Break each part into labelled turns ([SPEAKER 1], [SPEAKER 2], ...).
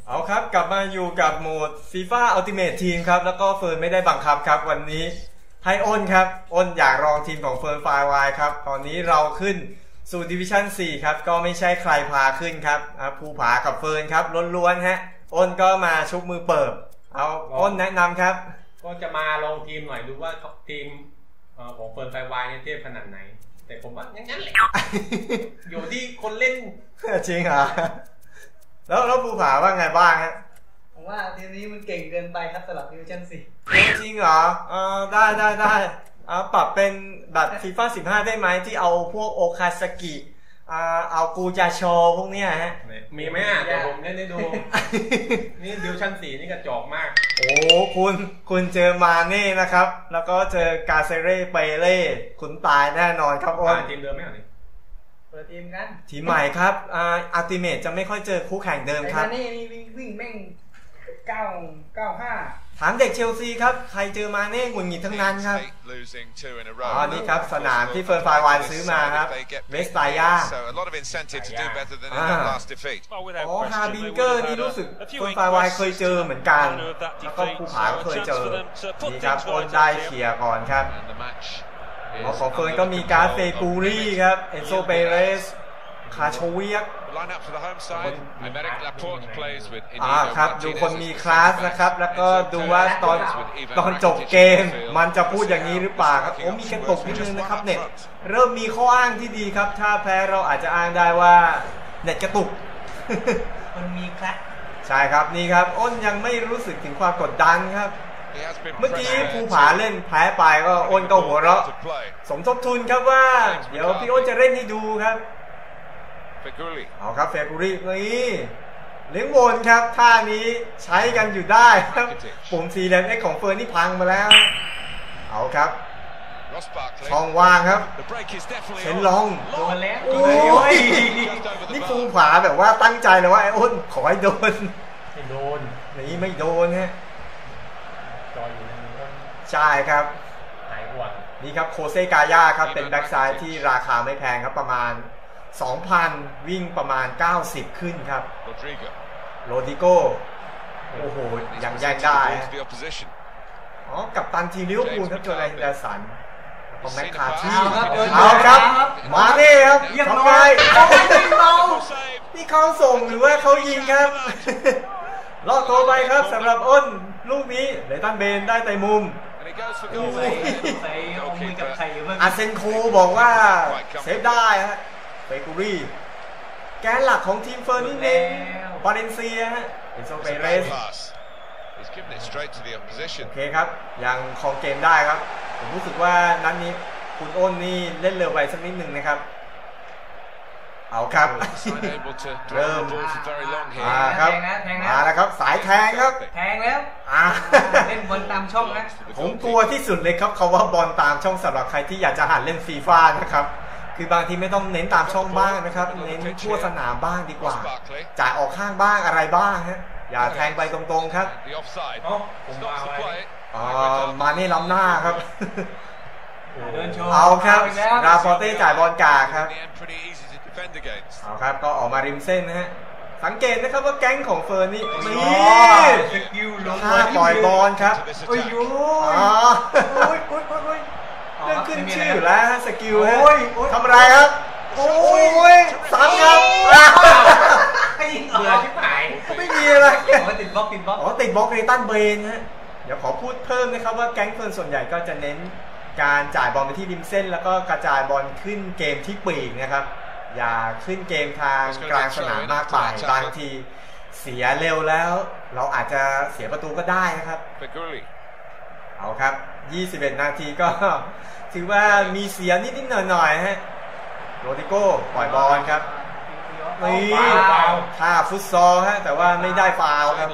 [SPEAKER 1] เอาครับกลับมาอยู่กับโหมด FIFA Ultimate Team ครับแล้วก็เฟิร์นไม่ได้บังคับครับวันนี้ให้อ้นครับอ้นอยากลองทีมของเฟิร์นไฟวายครับตอนนี้เราขึ้นสู่ดิวิชั่น4ครับก็ไม่ใช่ใครพาขึ้นครับภูผากับเฟิร์นครับล้วนๆฮะอ้นก็มาชุบมือเปิบเอาอ้นแนะนำครับ
[SPEAKER 2] ก็จะมาลองทีมหน่อยดูว่าทีมของเฟิร์นไฟวายเนี่ยเทพขนาดไหนแต่ผมว่างั้นแหละ อยู่ที่คนเล่น
[SPEAKER 1] จริงเหรอแล้วภูผาว่าไงบ้างฮะ
[SPEAKER 3] ผมว่าทีมนี้มันเก่งเกินไปครับสำหรับดิวิชั่น
[SPEAKER 1] 4จริงเหรอได้ปรับเป็นแบบฟีฟ่า15ได้ไหมที่เอาพวกโอคาซากิเอากูจาโชพวกเนี้ยฮะ
[SPEAKER 2] มีไหมอ่ะเดี๋ยวผมเล่นให้ดู นี่ดิวิชั่น4นี่กระจอกมาก
[SPEAKER 1] โอ้คุณเจอมาเน่นะครับแล้วก็เจอกาเซเร่เปเล่คุณตายแน่นอนครับอ้น
[SPEAKER 2] ทีมเดิมไม่เหรอนี่
[SPEAKER 3] เปิดทีมกัน
[SPEAKER 1] ทีมใหม่ครับอัลติเมทจะไม่ค่อยเจอคู่แข่งเดิมครับ
[SPEAKER 3] ไอ้มาเน่นี่วิ่งแม่ง995
[SPEAKER 1] ถามเด็กเชลซีครับใครเจอมาเน่หงุดหงิดทั้งนั้นครับนี่ครับสนามที่เฟิร์นไฟวานซื้อมาครับเวสไตยาฮาบิงเกอร์นี่รู้สึกเฟิร์นไฟวานเคยเจอเหมือนกันแล้วก็ภูผาเคยเจอนี่ครับโอนได้เคลียร์ก่อนครับของเฟิร์นก็มีการ์ดเฟกูรี่ครับเอนโซเปเรสคาโชเวียกครับดูคนมีคลาสนะครับแล้วก็ดูว่าตอนจบเกมมันจะพูดอย่างนี้หรือเปล่าครับโอ้มีกระตุกนิดนึงนะครับเน็ตเริ่มมีข้ออ้างที่ดีครับถ้าแพ้เราอาจจะอ้างได้ว่าเน็ตกระตุก
[SPEAKER 3] มันมีคลาส
[SPEAKER 1] ใช่ครับนี่ครับอ้นยังไม่รู้สึกถึงความกดดันครับเมื่อกี้ภูผาเล่นแพ้ไปก็อ้นก็หัวเราะสมทบทุนครับว่าเดี๋ยวพี่อ้นจะเล่นให้ดูครับเอาครับเฟกูรี่นี่เลี้ยงวนครับท่านี้ใช้กันอยู่ได้ครับปุ่ม4แลม X ของเฟิร์นนี่พังมาแล้วเอาครับช่องว่างครับเห็นลอง
[SPEAKER 3] โดนแล้ว
[SPEAKER 1] โอ้ยนี่ภูผาแบบว่าตั้งใจเลยว่าไอ้อ้นขอให้โดน
[SPEAKER 2] ไม่โดน
[SPEAKER 1] นี่ไม่โดนฮะใช่ครับนี่ครับโคเซกายาครับเป็นแบ็กซ้ายที่ราคาไม่แพงครับประมาณ 2,000 วิ่งประมาณ90ขึ้นครับโรดิโกโอ้โหยังแย่งได้กัปตันทีมลิเวอร์พูลครับโจนาธาน แดสันของแม็กคาที่เอาครับมาเน่ครับทำไงนี่เขาส่งหรือว่าเขายิงครับลอดตัวไปครับสำหรับอ้นลูกนี้เลตันเบนได้แต่มุมอาเซนโคบอกว่าเซฟได้ฮะเฟกูรี่แกนหลักของทีมเฟิร์นนี่เองบาเลนเซียฮะเอนโซเปเรสโอเคครับยังครองเกมได้ครับผมรู้สึกว่านัดนี้คุณอ้นนี่เล่นเร็วไปสักนิดหนึ่งนะครับเอาครับเริ่มครับมาแล้วครับสายแทงครับ
[SPEAKER 3] แทงแล้วเล่นบอลตามช่องนะ
[SPEAKER 1] ผมกลัวที่สุดเลยครับคำว่าบอลตามช่องสำหรับใครที่อยากจะหัดเล่นฟีฟ่านะครับคือบางทีไม่ต้องเน้นตามช่องบ้างนะครับเน้นทั่วสนามบ้างดีกว่าจ่ายออกข้างบ้างอะไรบ้างฮะอย่าแทงไปตรงๆครับมาเน่ล้ำหน้าครับเอาครับราฟอเต้จ่ายบอลกาครับเอาครับก็ออกมาริมเส้นนะฮะสังเกตนะครับว่าแก๊งของเฟิร์นนี่ถ้าปล่อยบอลครับโอ้ยเรื่องขึ้นชื่ออยู่แล้วสกิลฮะทำอะไรครับโอ้ยซ้ำครับ
[SPEAKER 3] เบื่อที่ไหน
[SPEAKER 1] ไม่มีอะไร
[SPEAKER 3] ติดบล็อก
[SPEAKER 1] ติดบล็อกเรตันเบนฮะเดี๋ยวขอพูดเพิ่มนะครับว่าแก๊งเฟิร์นส่วนใหญ่ก็จะเน้นการจ่ายบอลไปที่ริมเส้นแล้วก็กระจายบอลขึ้นเกมที่ปีกนะครับอย่าขึ้นเกมทางกลางสนามมากไปบางทีเสียเร็วแล้วเราอาจจะเสียประตูก็ได้นะครับเอาครับ21นาทีก็ถือว่ามีเสียนิดๆหน่อยๆฮะโรดิโก้ปล่อยบอลครับนี่ท่าฟุตซอลฮะแต่ว่าไม่ได้ฟาวล์ครับ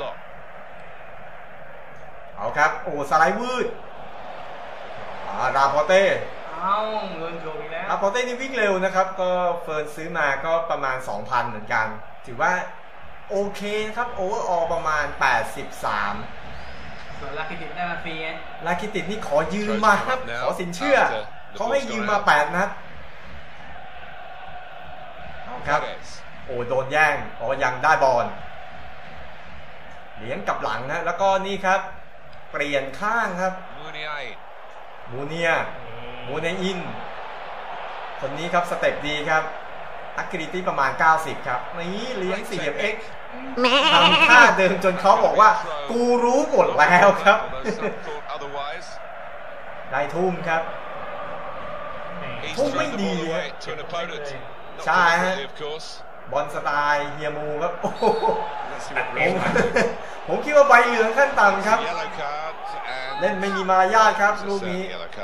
[SPEAKER 1] เอาครับโอ้สไลด์วืดราพอเต้
[SPEAKER 3] เงินโชว์อีกแล้ว
[SPEAKER 1] ราพอเต้นี่วิ่งเร็วนะครับก็เฟิร์นซื้อมาก็ประมาณ 2,000 เหมือนกันถือว่าโอเคครับโอเวอร์ออลประมาณ83
[SPEAKER 3] ส่วนลาคิติได้มาฟรี
[SPEAKER 1] ลาคิตินี่ขอยืมมาครับขอสินเชื่อเขาให้ยืมมา8นัดครับโอ้โดนแย่งยังได้บอลลี้ยงกับหลังนะแล้วก็นี่ครับเปลี่ยนข้างครับมูเนียอินคนนี้ครับสเต็ปดีครับอัคคิริตี้ประมาณ90ครับนี่เลี้ยง4Xทำท่าเดิมจนเขาบอกว่ากูรู้หมดแล้วครับได้ทุ่มครับทุ่มไม่ดีใช่ฮะบอลสไตล์เฮียมูครับโอ้โหผมคิดว่าใบเหลืองขั้นต่ำครับเล่นไม่มีมารยาทครับลูกนี้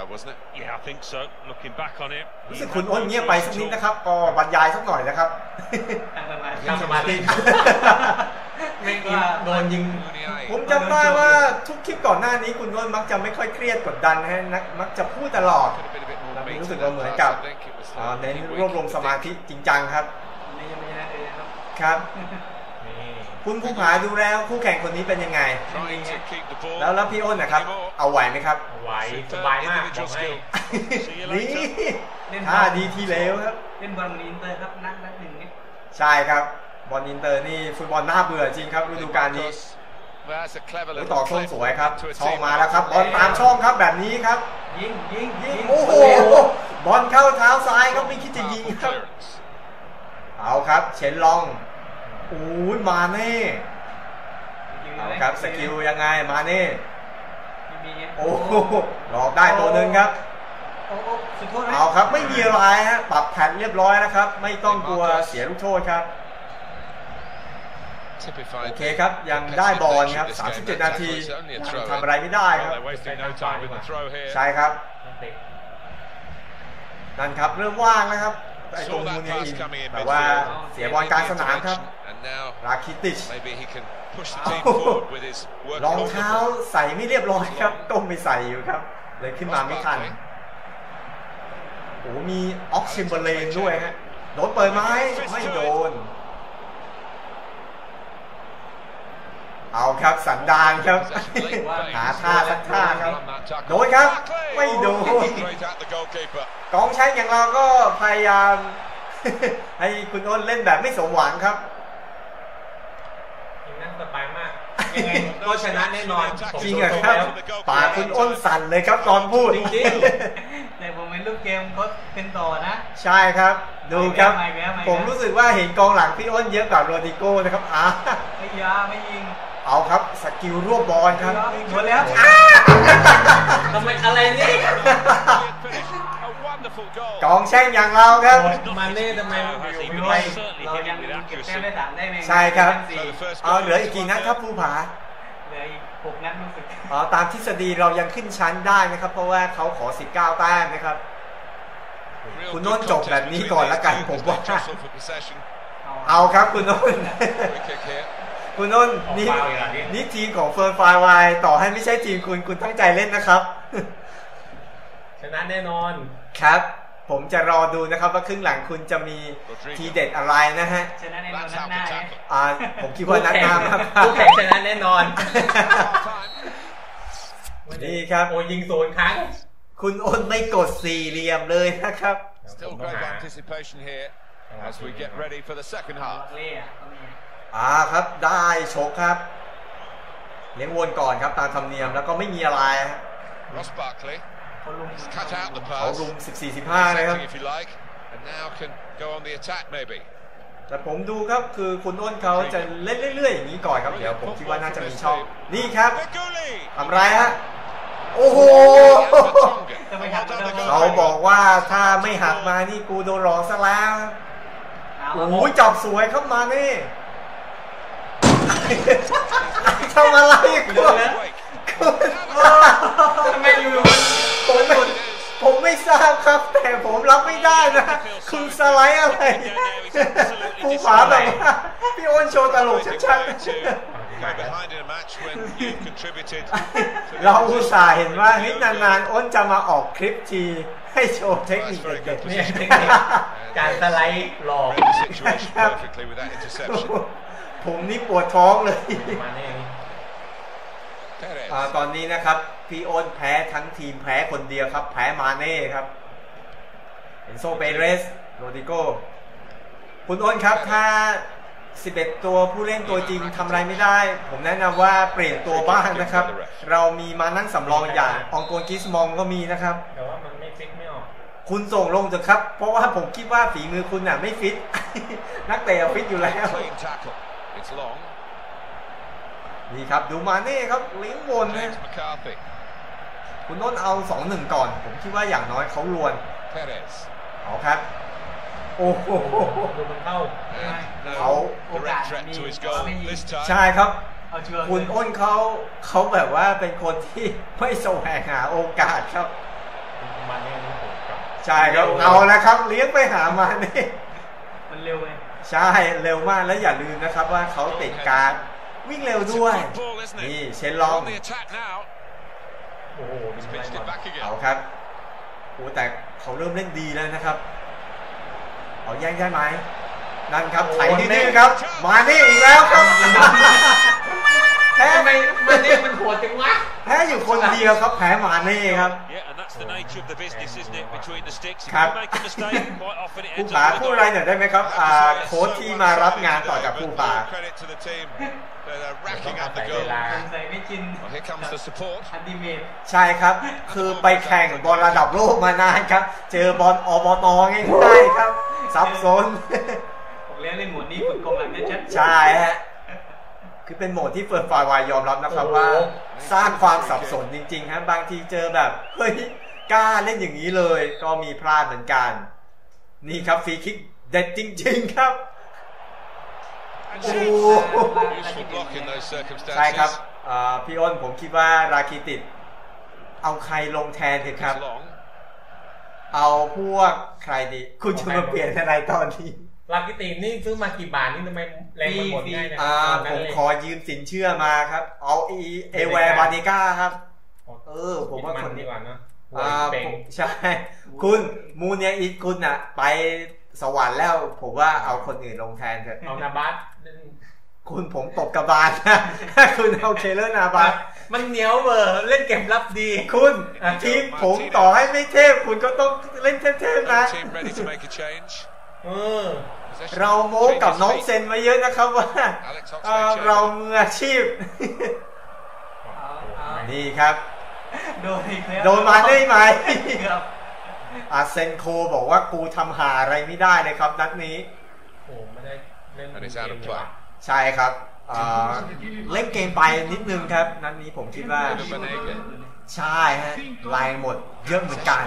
[SPEAKER 1] รู้สึกคุณอ้นเงียบไปสักนิดนะครับก็บรรยายสักหน่อยนะครับ
[SPEAKER 3] ตั้งสมาธิไม่ก็
[SPEAKER 1] โดนยิงผมจำได้ว่าทุกคลิปก่อนหน้านี้คุณอ้นมักจะไม่ค่อยเครียดกดดันฮะมักจะพูดตลอดรู้สึกว่าเหมือนกับเน้นรวบรวมสมาธิจริงจังครับครับคุณผู้ผาดูแล้วคู่แข่งคนนี้เป็นยังไงแล้วพี่อ้นนะครับเอาไหวไหมครับ
[SPEAKER 2] ไหวสบายมากบอกให้
[SPEAKER 1] นี่ท่าดีทีเลวครับ
[SPEAKER 3] เล่นบอลอินเตอร์ครับนัดหนึ่งนี่
[SPEAKER 1] ใช่ครับบอลอินเตอร์นี่ฟุตบอลน่าเบื่อจริงครับฤดูกาลนี้ต่อส้นสวยครับช่องมาแล้วครับบอลตามช่องครับแบบนี้ครับ
[SPEAKER 3] ยิง
[SPEAKER 1] โอ้โหบอลเข้าเท้าซ้ายครับไม่คิดจะยิงครับเอาครับเชนลองมาเน่เอาครับสกิลยังไงมาเน่โอ้หลอกได้ตัวหนึ่งครับเอาครับไม่มีอะไรฮะปรับแผนเรียบร้อยนะครับไม่ต้องกลัวเสียลูกโทษครับโอเคครับยังได้บอลครับ37 นาทีทำอะไรไม่ได้ครับใช่ครับนั่นครับเริ่มว่างนะครับไอ้ตรงมูเนียอินแต่ว่าเสียบอลกลางสนามครับราคิติชรองเท้าใส่ไม่เรียบร้อยครับก้มไปใส่อยู่ครับเลยขึ้นมาไม่ทันโอ้มีออกซิมเบเลนด้วยฮะโดนเปิดไม้ไม่โดนเอาครับสันดานครับหาท่าสักท่าครับโดนครับไม่โดนกองแช่งอย่างเราก็พยายามให้คุณอ้นเล่นแบบไม่สมหวังครับ
[SPEAKER 2] อย่างนั้นสบายมากยังไงก็ชนะแน่นอน
[SPEAKER 1] จริงครับปากคุณอ้นสั่นเลยครับตอนพูด
[SPEAKER 3] จริงๆแต่ผมเป็นลูกเกมเขาเป็นต่อนะ
[SPEAKER 1] ใช่ครับดูครับผมรู้สึกว่าเห็นกองหลังพี่อ้นเยอะกว่าโรดิโก้นะครับ
[SPEAKER 3] ไม่ยิง
[SPEAKER 1] เอาครับสกิลรวบบอลครับ
[SPEAKER 3] หมดแล้วทำไมอะไรนี่
[SPEAKER 1] กองแช่งอย่างเราครับ
[SPEAKER 2] มาเน่ทำไม
[SPEAKER 3] เรายังเก็บแต้มได้3ได้ไหม
[SPEAKER 1] ใช่ครับเหลืออีกกี่นัดครับผู้ผา
[SPEAKER 3] เหลืออีก6 นัดรู้สึก
[SPEAKER 1] ตามทฤษฎีเรายังขึ้นชั้นได้นะครับเพราะว่าเขาขอ19 แต้มนะครับคุณโน้นจบแบบนี้ก่อนละกันผมว่าเอาครับคุณโน้นคุณนนท์นี่ทีมของเฟิร์นไฟวายต่อให้ไม่ใช่ทีมคุณตั้งใจเล่นนะครับ
[SPEAKER 2] ชนะแน่นอน
[SPEAKER 1] ครับผมจะรอดูนะครับว่าครึ่งหลังคุณจะมีทีเด็ดอะไรนะฮะ
[SPEAKER 3] ชนะแน่นอนนัดหน้า
[SPEAKER 1] ผมคิดว่านัดหน้าครับ
[SPEAKER 2] คู่แข่งชนะแน่นอน
[SPEAKER 1] นี่ครับ
[SPEAKER 2] โอ้ยิง0 ครั้ง
[SPEAKER 1] คุณอ้นไม่กด4 เหลี่ยมเลยนะครับครับได้โชคครับเลี้ยงวนก่อนครับตามธรรมเนียมแล้วก็ไม่มีอะไรเขาลุม 14-15 เลยครับแต่ผมดูครับคือคุณอ้นเขาจะเล่นเรื่อยๆอย่างนี้ก่อนครับเดี๋ยวผมคิดว่าน่าจะมีช่องนี่ครับทำไรฮะโอ้โหเขาบอกว่าถ้าไม่หักมานี่กูโดนหลอกซะแล้วโอ้ยจับสวยเข้ามานี่ทำอะไรคุณ
[SPEAKER 3] ทำไมอยู่
[SPEAKER 1] ผมไม่ทราบครับแต่ผมรับไม่ได้นะคุณสไลด์อะไรผู้ผาแบบว่าพี่อ้นโชว์ตลกชัดๆเราอุตส่าห์เห็นว่าเฮ้ยนานๆอ้นจะมาออกคลิปทีให้โชว์เทคนิคเด็ดๆ
[SPEAKER 3] เนี่ยการสไลด์หลอก
[SPEAKER 1] ผมนี่ปวดท้องเลยตอนนี้นะครับพี่โอนแพ้ทั้งทีมแพ้คนเดียวครับแพ้มาเน่ครับเอนโซเปเรสโรดิโก้คุณโอนครับถ้า 11 ตัวผู้เล่นตัวจริงทำอะไรไม่ได้ ผมแนะนำว่าเปลี่ยนตัวบ้างนะครับ เรามีมานั่งสำรองอย่างองโกนกิสมองก็มีนะครับ
[SPEAKER 2] แต่ว่ามันไม่ฟิกไม่ออก
[SPEAKER 1] คุณส่งลงเถอะครับเพราะว่าผมคิดว่าฝีมือคุณน่ะไม่ฟิต นักเตะฟิตอยู่แล้ว นี่ครับดูมาเน่ครับลิงก์วนนะคุณต้นเอา 2-1 ก่อนผมคิดว่าอย่างน้อยเขาลวนเอาครับโอ้โห
[SPEAKER 2] ดูมันเข้า
[SPEAKER 1] เขา
[SPEAKER 3] โอกาสมีไม่ยิง
[SPEAKER 1] ใช่ครับ
[SPEAKER 3] เอาเชือก
[SPEAKER 1] คุณอ้นเขาแบบว่าเป็นคนที่ไม่แสวงหาโอกาสครับ
[SPEAKER 2] มันเนี่ยนี่ผมกับ
[SPEAKER 1] ใช่ครับเอาแล้วครับเลี้ยงไปหามาเน่
[SPEAKER 3] มันเร็วไง
[SPEAKER 1] ใช่เร็วมากแล้วอย่าลืมนะครับว่าเขาติดการวิ่งเร็วด้วยนี่เชนลอง
[SPEAKER 2] โอ้โหมีอะไรมา
[SPEAKER 1] เอาครับโอ้แต่เขาเริ่มเล่นดีแล้วนะครับเอาแย่งได้ไหมนั่นครับไถดื้อๆครับมานี่อีกแล้วครับแพ้
[SPEAKER 2] ทำไมมันเนี่ยมันโหดจังวะ
[SPEAKER 1] แพ้อยู่คนเดียวครับแพ้มานี่ครับ ครับผู้ผาพูดอะไรหน่อยได้ไหมครับโค้ชที่มารับงานต่อจากผู้ผา
[SPEAKER 2] ต้องอาศัยเวลา
[SPEAKER 3] สงสัยไม่ชินอันติเมต
[SPEAKER 1] ใช่ครับคือไปแข่งบอลระดับโลกมานานครับเจอบอลอบตง่ายๆครับซับซ้อน
[SPEAKER 3] ผมเล่นหมวดนี้ฝึกกองหลังได้ชัด
[SPEAKER 1] ใช่ฮะคือเป็นโหมดที่เฟิร์นไฟวายยอมรับนะครับว่าสร้างความสับสนจริงๆครับบางทีเจอแบบเฮ้ยกล้าเล่นอย่างนี้เลยก็มีพลาดเหมือนกันนี่ครับฟรีคิกเด็ดจริงๆครับโอ้ใช่ครับพี่อ้นผมคิดว่าราคิติดเอาใครลงแทนเถอะครับเอาพวกใครดีคุณจะมาเปลี่ยนอะไรตอนนี้
[SPEAKER 2] ลากิตีนี่ซื้อมากี่บาทนี่ทำไมแรงมันหมดง่ายนะ
[SPEAKER 1] ผมขอยืมสินเชื่อมาครับเอาเอแวร์บานิก้าครับผมว่าคนนี้ใช่คุณมูเนียอีกคุณอะไปสวรรค์แล้วผมว่าเอาคนอื่นลงแทนเถอะ
[SPEAKER 2] เอานาบัส
[SPEAKER 1] คุณผมตบกระบาลนะคุณเอาเคเลอร์นาบัส
[SPEAKER 2] มันเหนียวเบอร์เล่นเกมรับดี
[SPEAKER 1] คุณทีมผมต่อให้ไม่เทพคุณก็ต้องเล่นเทพๆนะเราโม้กับน้องเซนมาเยอะนะครับว่าเรามืออาชีพนี่ครับโดนมาได้ไหมเซนโคบอกว่ากูทำหาอะไรไม่ได้เลยครับนัดนี้
[SPEAKER 2] โอ้ไม่ได้เล่นเกม
[SPEAKER 1] ใช่ครับเล่นเกมไปนิดนึงครับนัดนี้ผมคิดว่าใช่ฮะแรงหมดเยอะเหมือนกัน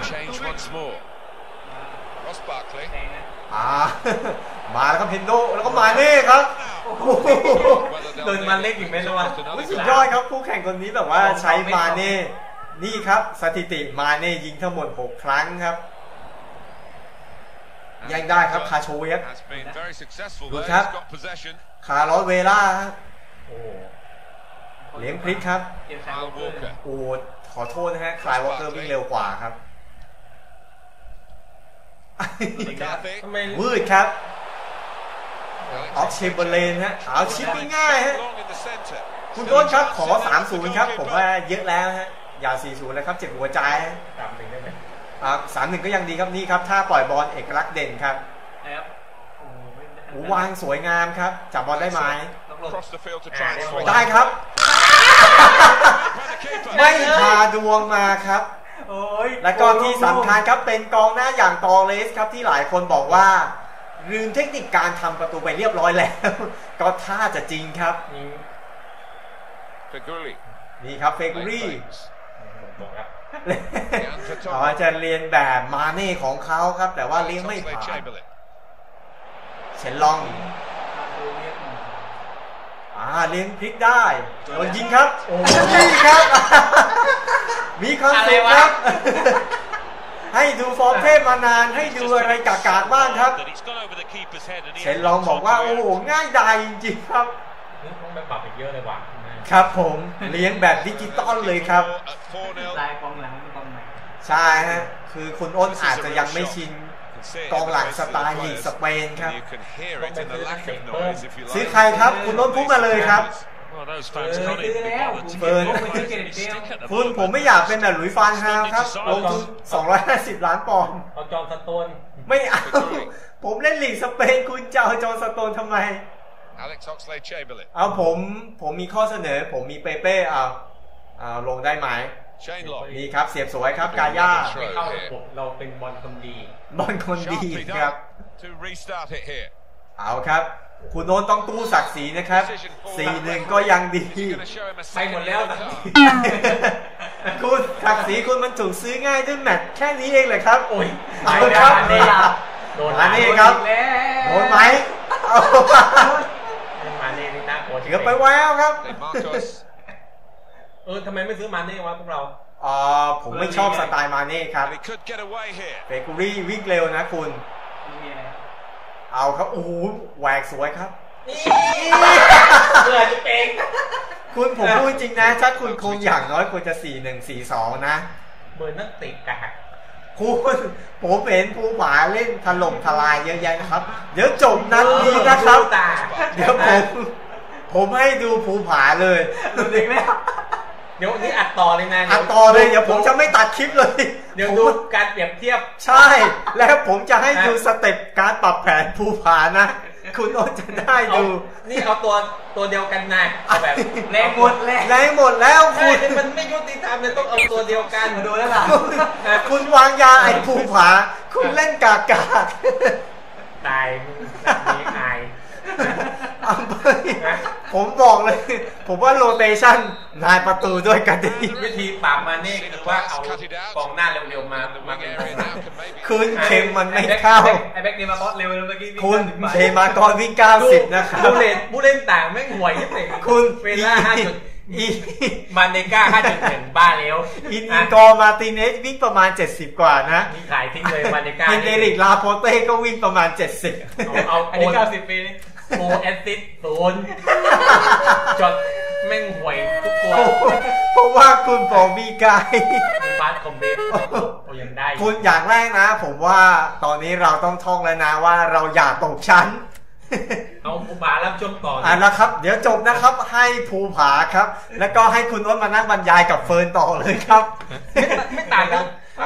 [SPEAKER 1] มาแล้วครับเพนโดแล้วก็มาเน่ครับ
[SPEAKER 2] โดนมาเล็กอีกไหมล่ะวะ
[SPEAKER 1] สุดยอดครับคู่แข่งคนนี้แบบว่าใช้มาเน่นี่ครับสถิติมาเน่ยิงทั้งหมด6ครั้งครับยังได้ครับคาโชเวฟดูครับคาร์ลอสเวล่าเลี้ยงพลิกครับโอ้ขอโทษนะฮะคลายวอลเกอร์วิ่งเร็วกว่าครับมืดครับออกเชมเบอร์เลนฮะเอาชิปง่ายฮะคุณโดนครับขอ 3-0 ครับผมว่าเยอะแล้วฮะอย่า 4-0 เลยครับเจ็บหัวใจ
[SPEAKER 2] 3-1ได้ไหม
[SPEAKER 1] 3-1ก็ยังดีครับนี่ครับถ้าปล่อยบอลเอกลักษณ์เด่นครับวางสวยงามครับจับบอลได้ไหมได้ครับไม่พาดวงมาครับและก็ที่สำคัญครับเป็นกองหน้าอย่างตอเรสครับที่หลายคนบอกว่าลืมเทคนิคการทำประตูไปเรียบร้อยแล้วก็ท่าจะจริงครับนี่ครับเฟกูรี่เขาจะเรียนแบบมาเน่ของเขาครับแต่ว่าเลี้ยงไม่ผ่านเชนลองเลี้ยงพลิกได้โดนยิงครับโอ้ยครับมีความสุขครับให้ดูฟอร์มเทพมานานให้ดูอะไรกากๆบ้างครับเชนลองบอกว่าโอ้โหง่ายดายจริงๆครับ
[SPEAKER 2] ต้องไปปรับอีกเยอะเลยว่ะ
[SPEAKER 1] ครับผมเลี้ยงแบบดิจิตอลเลยครับ
[SPEAKER 3] ลายกองหลังกองไหน
[SPEAKER 1] ใช่ฮะคือคุณอ้นอาจจะยังไม่ชินกองหลังสไตล์ลีกสเปนครับซื้อใครครับคุณอ้นพูดมาเลยครับคุณผมไม่อยากเป็นแบบหลุยส์ฟานฮาลครับลงทุน250 ล้านปอนด์
[SPEAKER 2] เอาจอห์นสโตน
[SPEAKER 1] ไม่เอาผมเล่นลีกสเปนคุณจะเอาจอห์นสโตนทำไม
[SPEAKER 4] Alex Oxlade-Chamberlain.
[SPEAKER 1] เอาผมมีข้อเสนอผมมีเปเป้เอาลงได้ไหม
[SPEAKER 4] Shane Long.
[SPEAKER 1] นี่ครับเสียบสวยครับกาย่า
[SPEAKER 2] ไม่เข้าระบบเราเป็นบอลคนดี
[SPEAKER 1] บอลคนดี
[SPEAKER 4] Sharply
[SPEAKER 1] ครับ
[SPEAKER 4] done to restart it here.
[SPEAKER 1] เอาครับคุณโน้นต้องตู้ศักดิ์ศรีนะครับ 4-1 ก็ยังดี
[SPEAKER 4] He's going to show him a
[SPEAKER 2] ไปหมด
[SPEAKER 4] second
[SPEAKER 2] แล้ว
[SPEAKER 4] yellow
[SPEAKER 2] นะ
[SPEAKER 4] card.
[SPEAKER 1] คุณศักดิ์ศรีคุณมันถูกซื้อง่ายด้วยแมตช์แค่นี้เองเลยครับ
[SPEAKER 2] โอ้ย
[SPEAKER 1] เอาครับ
[SPEAKER 2] โดน
[SPEAKER 1] มานี่ครับ โดนไหมเอา
[SPEAKER 2] มาเน่นี่น่ากลัว
[SPEAKER 1] เกือบไปแล้วครับ
[SPEAKER 4] Then Marcos.
[SPEAKER 2] ทำไมไม่ซื้อมาเน่วะพวกเรา
[SPEAKER 1] ผมไม่ชอบสไตล์มาเน่ครับ
[SPEAKER 4] And he could get away here.
[SPEAKER 1] เบเกอรี่วิ่งเร็วนะคุณ เอาครับโอ้โหแหวกสวยครับ
[SPEAKER 2] เบื่อจะเป็น
[SPEAKER 1] คุณผมพูดจริงนะถ้าคุณคงอย่างน้อยควรจะ 4-1-4-2 นะ
[SPEAKER 2] เบอร์นักติกะ
[SPEAKER 1] คุณผมเห็นภูผาเล่นถล่มทลายเยอะแยะนะครับ เดี๋ยวจบนัดนี้นะครับ เดี๋ยวผมให้ดูภูผาเลย
[SPEAKER 3] ดูดิไหม
[SPEAKER 2] เดี๋ยวนี้อัดต่อเลยนะ
[SPEAKER 1] อัดต่อเลยเดี๋ยวผมจะไม่ตัดคลิปเลย
[SPEAKER 2] เดี๋ยวดูการเปรียบเทียบ
[SPEAKER 1] ใช่ แล้วผมจะให้ดูสเต็ปการปรับแผนภูผานะ คุณโอ๊ตจะได้ดู
[SPEAKER 2] นี่เอาตัวเดียวกันนะแบบ
[SPEAKER 3] แรงหมดแรง
[SPEAKER 1] แรงหมดแล้ว
[SPEAKER 2] ใช่
[SPEAKER 1] คุณ
[SPEAKER 2] มันไม่ยุติธรรมเลยต้องเอาตัวเดียวกัน
[SPEAKER 3] มาดูแล้วล่ะ
[SPEAKER 1] คุณวางยาไอ้ภูผา คุณเล่นกากา
[SPEAKER 2] ตายแบบนี้อาย
[SPEAKER 1] เอาไปผมบอกเลย ผมว่าโรเตชั่นนายประตูด้วยกันดี
[SPEAKER 2] วิธีปราบมาเน่คือว่าเอากองหน้าเร็วๆมา
[SPEAKER 4] The
[SPEAKER 2] มา
[SPEAKER 4] wing
[SPEAKER 2] เป็น
[SPEAKER 4] area now can maybe.
[SPEAKER 1] คืนเข็มมันไม่เข้า
[SPEAKER 3] ไอ้แบ็กนี่มาคอสเร็วเลยเมื่อกี้
[SPEAKER 1] คุณเทมากรวิ่ง90นะครับ
[SPEAKER 2] ผู้เล่นต่างแม่งห่วยที่สุด
[SPEAKER 1] คุณ
[SPEAKER 2] เวลา
[SPEAKER 1] อี
[SPEAKER 2] มาเนก้า5.1บ้าแล้ว
[SPEAKER 1] อินกอร์มาร์ติเนสวิ่งประมาณ70กว่านะ
[SPEAKER 2] นี่ขายทิ้งเลยมาเนก้า
[SPEAKER 1] เฮนเดริกลาโปเต้ก็วิ่งประมาณ70
[SPEAKER 2] เอา
[SPEAKER 3] อัน
[SPEAKER 2] โอ
[SPEAKER 3] นี้
[SPEAKER 2] น
[SPEAKER 3] 90 ปีนี่
[SPEAKER 2] โอแอสซิส0จดแม่งห่วยทุกตัว
[SPEAKER 1] เพราะว่าคุณฟอร์มีกาย
[SPEAKER 2] คุณบาสคอมเมนต์โอ้ยังได้
[SPEAKER 1] คุณอย่างแรกนะ ผมว่าตอนนี้เราต้องท่องแล้วนะว่าเราอย่าตกชั้น
[SPEAKER 2] เอาภูบารับช่วงต่อ
[SPEAKER 1] นะครับ เดี๋ยวจบนะครับให้ภูผาครับ แล้วก็ให้คุณอ้นมานั่งบรรยายกับเฟิร์นต่อเลยครับ
[SPEAKER 2] ไม่ต่างกัน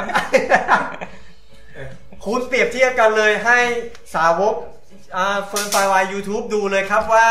[SPEAKER 1] คุณเปรียบเทียบกันเลยให้สาวกเฟิร์นไฟวาย YouTube ดูเลยครับว่า